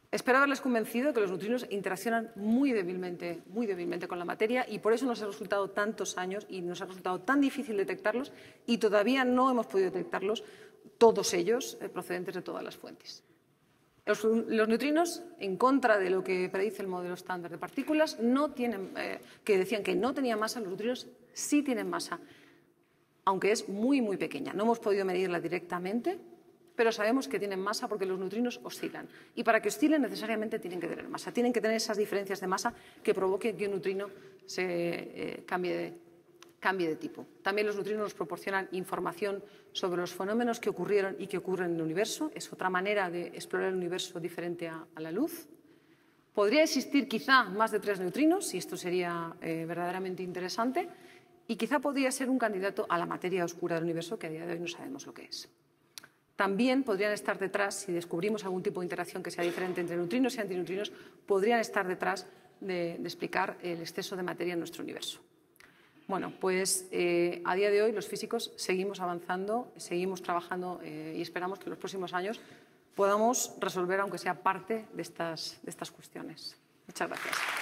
Espero haberles convencido que los neutrinos interaccionan muy débilmente, muy débilmente con la materia y por eso nos ha resultado tantos años y nos ha resultado tan difícil detectarlos y todavía no hemos podido detectarlos, todos ellos eh, procedentes de todas las fuentes. Los, los neutrinos, en contra de lo que predice el modelo estándar de partículas, no tienen, eh, que decían que no tenían masa, los neutrinos sí tienen masa, aunque es muy, muy pequeña. No hemos podido medirla directamente, pero sabemos que tienen masa porque los neutrinos oscilan. Y para que oscilen necesariamente tienen que tener masa, tienen que tener esas diferencias de masa que provoquen que un neutrino se eh, cambie, de, cambie de tipo. También los neutrinos nos proporcionan información sobre los fenómenos que ocurrieron y que ocurren en el universo. Es otra manera de explorar el universo diferente a, a la luz. Podría existir quizá más de tres neutrinos, y esto sería eh, verdaderamente interesante, y quizá podría ser un candidato a la materia oscura del universo, que a día de hoy no sabemos lo que es. También podrían estar detrás, si descubrimos algún tipo de interacción que sea diferente entre neutrinos y antineutrinos, podrían estar detrás de, de explicar el exceso de materia en nuestro universo. Bueno, pues eh, a día de hoy los físicos seguimos avanzando, seguimos trabajando eh, y esperamos que en los próximos años podamos resolver, aunque sea parte de estas, de estas cuestiones. Muchas gracias.